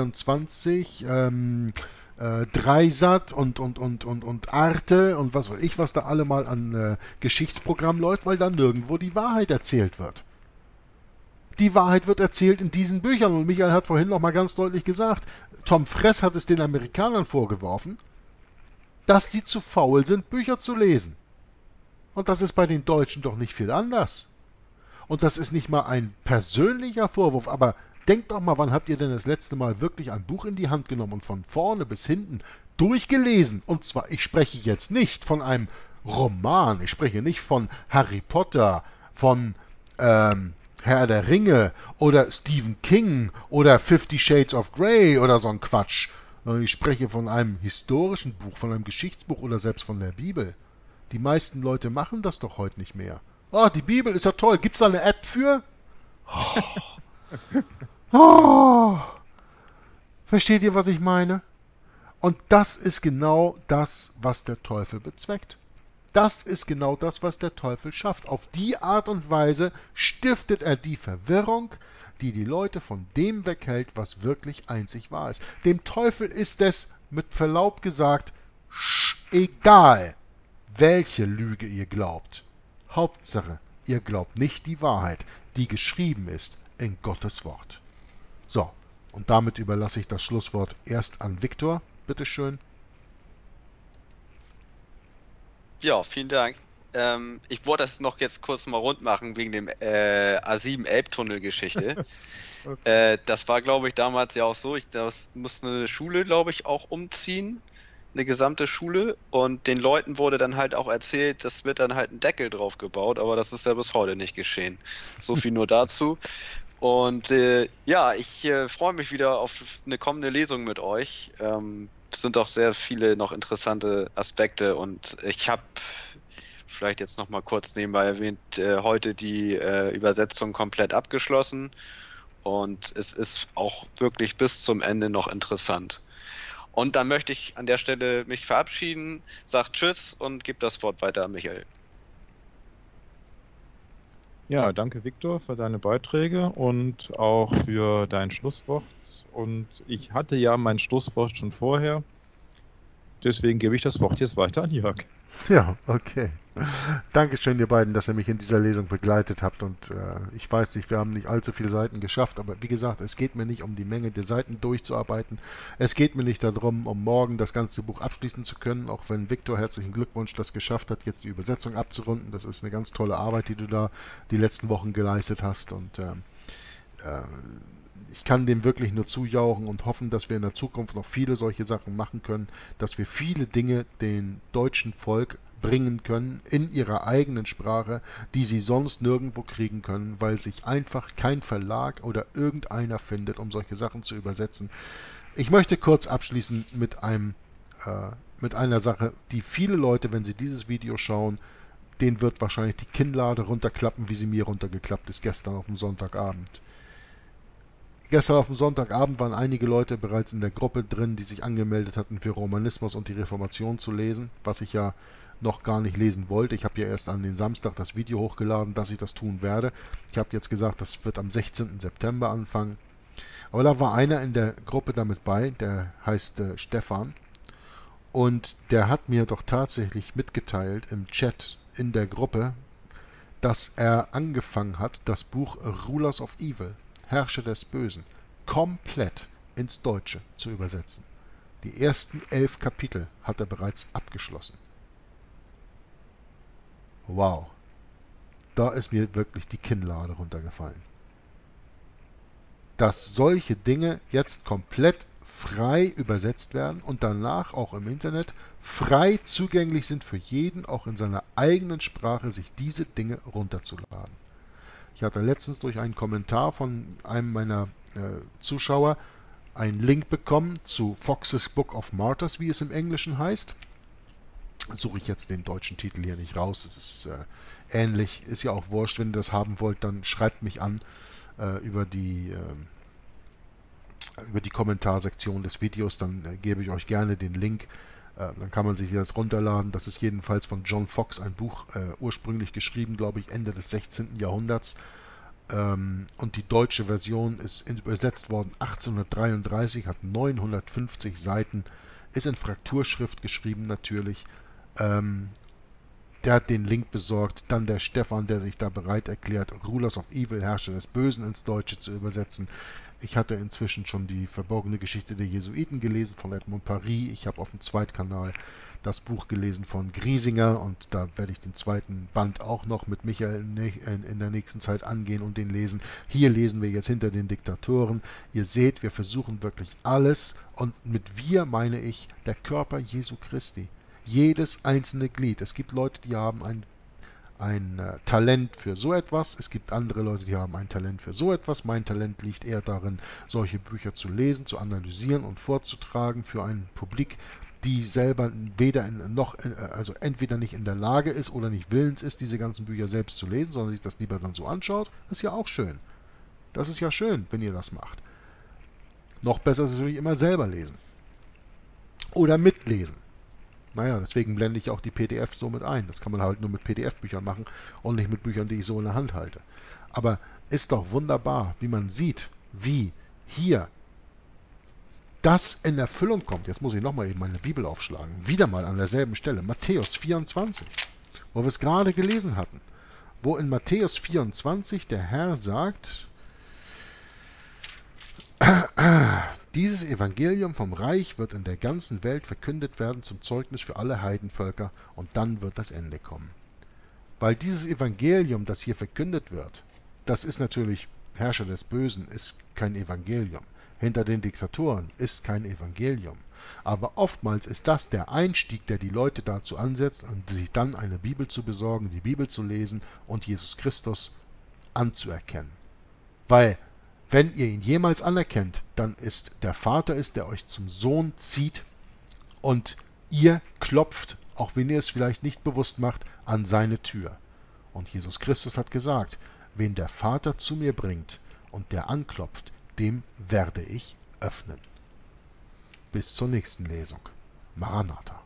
N24, Dreisat und Arte und was weiß ich, was da alle mal an Geschichtsprogramm läuft, weil da nirgendwo die Wahrheit erzählt wird. Die Wahrheit wird erzählt in diesen Büchern und Michael hat vorhin noch mal ganz deutlich gesagt, Tom Fress hat es den Amerikanern vorgeworfen, dass sie zu faul sind, Bücher zu lesen. Und das ist bei den Deutschen doch nicht viel anders. Und das ist nicht mal ein persönlicher Vorwurf, aber denkt doch mal, wann habt ihr denn das letzte Mal wirklich ein Buch in die Hand genommen und von vorne bis hinten durchgelesen. Und zwar, ich spreche jetzt nicht von einem Roman, ich spreche nicht von Harry Potter, von Herr der Ringe oder Stephen King oder 50 Shades of Grey oder so ein Quatsch. Ich spreche von einem historischen Buch, von einem Geschichtsbuch oder selbst von der Bibel. Die meisten Leute machen das doch heute nicht mehr. Oh, die Bibel ist ja toll. Gibt's da eine App für? Oh. Versteht ihr, was ich meine? Und das ist genau das, was der Teufel bezweckt. Das ist genau das, was der Teufel schafft. Auf die Art und Weise stiftet er die Verwirrung, die die Leute von dem weghält, was wirklich einzig wahr ist. Dem Teufel ist es, mit Verlaub gesagt, egal, welche Lüge ihr glaubt. Hauptsache, ihr glaubt nicht die Wahrheit, die geschrieben ist in Gottes Wort. So, und damit überlasse ich das Schlusswort erst an Viktor. Bitteschön. Ja, vielen Dank. Ich wollte das noch jetzt kurz mal rund machen wegen dem A7-Elbtunnel-Geschichte. Okay. Das war, glaube ich, damals ja auch so. Das musste eine Schule, glaube ich, auch umziehen. Eine gesamte Schule. Und den Leuten wurde dann halt auch erzählt, das wird dann halt ein Deckel drauf gebaut. Aber das ist ja bis heute nicht geschehen. So viel nur dazu. Und ja, ich freue mich wieder auf eine kommende Lesung mit euch. Es sind auch sehr viele noch interessante Aspekte und ich habe vielleicht jetzt noch mal kurz nebenbei erwähnt, heute die Übersetzung komplett abgeschlossen und es ist auch wirklich bis zum Ende noch interessant. Und dann möchte ich an der Stelle mich verabschieden, sage Tschüss und gebe das Wort weiter an Michael. Ja, danke Viktor für deine Beiträge und auch für dein Schlusswort. Und ich hatte ja mein Schlusswort schon vorher. Deswegen gebe ich das Wort jetzt weiter an Jörg. Ja, okay. Dankeschön, ihr beiden, dass ihr mich in dieser Lesung begleitet habt. Und ich weiß nicht, wir haben nicht allzu viele Seiten geschafft, aber wie gesagt, es geht mir nicht um die Menge der Seiten durchzuarbeiten. Es geht mir nicht darum, um morgen das ganze Buch abschließen zu können, auch wenn Viktor, herzlichen Glückwunsch, das geschafft hat, jetzt die Übersetzung abzurunden. Das ist eine ganz tolle Arbeit, die du da die letzten Wochen geleistet hast. Und ich kann dem wirklich nur zujauchen und hoffen, dass wir in der Zukunft noch viele solche Sachen machen können, dass wir viele Dinge dem deutschen Volk bringen können in ihrer eigenen Sprache, die sie sonst nirgendwo kriegen können, weil sich einfach kein Verlag oder irgendeiner findet, um solche Sachen zu übersetzen. Ich möchte kurz abschließen mit einer Sache, die viele Leute, wenn sie dieses Video schauen, denen wird wahrscheinlich die Kinnlade runterklappen, wie sie mir runtergeklappt ist gestern auf dem Sonntagabend. Gestern auf dem Sonntagabend waren einige Leute bereits in der Gruppe drin, die sich angemeldet hatten, für Romanismus und die Reformation zu lesen, was ich ja noch gar nicht lesen wollte. Ich habe ja erst an den Samstag das Video hochgeladen, dass ich das tun werde. Ich habe jetzt gesagt, das wird am 16. September anfangen. Aber da war einer in der Gruppe damit bei, der heißt Stefan. Und der hat mir doch tatsächlich mitgeteilt im Chat in der Gruppe, dass er angefangen hat, das Buch Rulers of Evil, Herrscher des Bösen, komplett ins Deutsche zu übersetzen. Die ersten 11 Kapitel hat er bereits abgeschlossen. Wow, da ist mir wirklich die Kinnlade runtergefallen. Dass solche Dinge jetzt komplett frei übersetzt werden und danach auch im Internet frei zugänglich sind für jeden, auch in seiner eigenen Sprache, sich diese Dinge runterzuladen. Ich hatte letztens durch einen Kommentar von einem meiner Zuschauer einen Link bekommen zu Fox's Book of Martyrs, wie es im Englischen heißt. Suche ich jetzt den deutschen Titel hier nicht raus. Es ist ähnlich, ist ja auch wurscht. Wenn ihr das haben wollt, dann schreibt mich an über die Kommentarsektion des Videos, dann gebe ich euch gerne den Link. Dann kann man sich das runterladen. Das ist jedenfalls von John Fox, ein Buch, ursprünglich geschrieben, glaube ich, Ende des 16. Jahrhunderts. Und die deutsche Version ist übersetzt worden 1833, hat 950 Seiten, ist in Frakturschrift geschrieben natürlich. Der hat den Link besorgt. Dann der Stefan, der sich da bereit erklärt, Rulers of Evil, Herrscher des Bösen ins Deutsche zu übersetzen. Ich hatte inzwischen schon die verborgene Geschichte der Jesuiten gelesen von Edmond Paris. Ich habe auf dem Zweitkanal das Buch gelesen von Griesinger und da werde ich den zweiten Band auch noch mit Michael in der nächsten Zeit angehen und den lesen. Hier lesen wir jetzt Hinter den Diktatoren. Ihr seht, wir versuchen wirklich alles und mit wir meine ich der Körper Jesu Christi. Jedes einzelne Glied. Es gibt Leute, die haben ein Talent für so etwas. Es gibt andere Leute, die haben ein Talent für so etwas. Mein Talent liegt eher darin, solche Bücher zu lesen, zu analysieren und vorzutragen für ein Publik, die selber also entweder nicht in der Lage ist oder nicht willens ist, diese ganzen Bücher selbst zu lesen, sondern sich das lieber dann so anschaut. Das ist ja auch schön. Das ist ja schön, wenn ihr das macht. Noch besser ist es natürlich immer selber lesen. Oder mitlesen. Naja, deswegen blende ich auch die PDF so mit ein. Das kann man halt nur mit PDF-Büchern machen und nicht mit Büchern, die ich so in der Hand halte. Aber ist doch wunderbar, wie man sieht, wie hier das in Erfüllung kommt. Jetzt muss ich nochmal eben meine Bibel aufschlagen. Wieder mal an derselben Stelle. Matthäus 24, wo wir es gerade gelesen hatten. Wo in Matthäus 24 der Herr sagt, dieses Evangelium vom Reich wird in der ganzen Welt verkündet werden zum Zeugnis für alle Heidenvölker und dann wird das Ende kommen. Weil dieses Evangelium, das hier verkündet wird, das ist natürlich Herrscher des Bösen, ist kein Evangelium. Hinter den Diktatoren ist kein Evangelium. Aber oftmals ist das der Einstieg, der die Leute dazu ansetzt, sich dann eine Bibel zu besorgen, die Bibel zu lesen und Jesus Christus anzuerkennen. Weil wenn ihr ihn jemals anerkennt, dann ist der Vater der euch zum Sohn zieht und ihr klopft, auch wenn ihr es vielleicht nicht bewusst macht, an seine Tür. Und Jesus Christus hat gesagt, wen der Vater zu mir bringt und der anklopft, dem werde ich öffnen. Bis zur nächsten Lesung. Maranatha.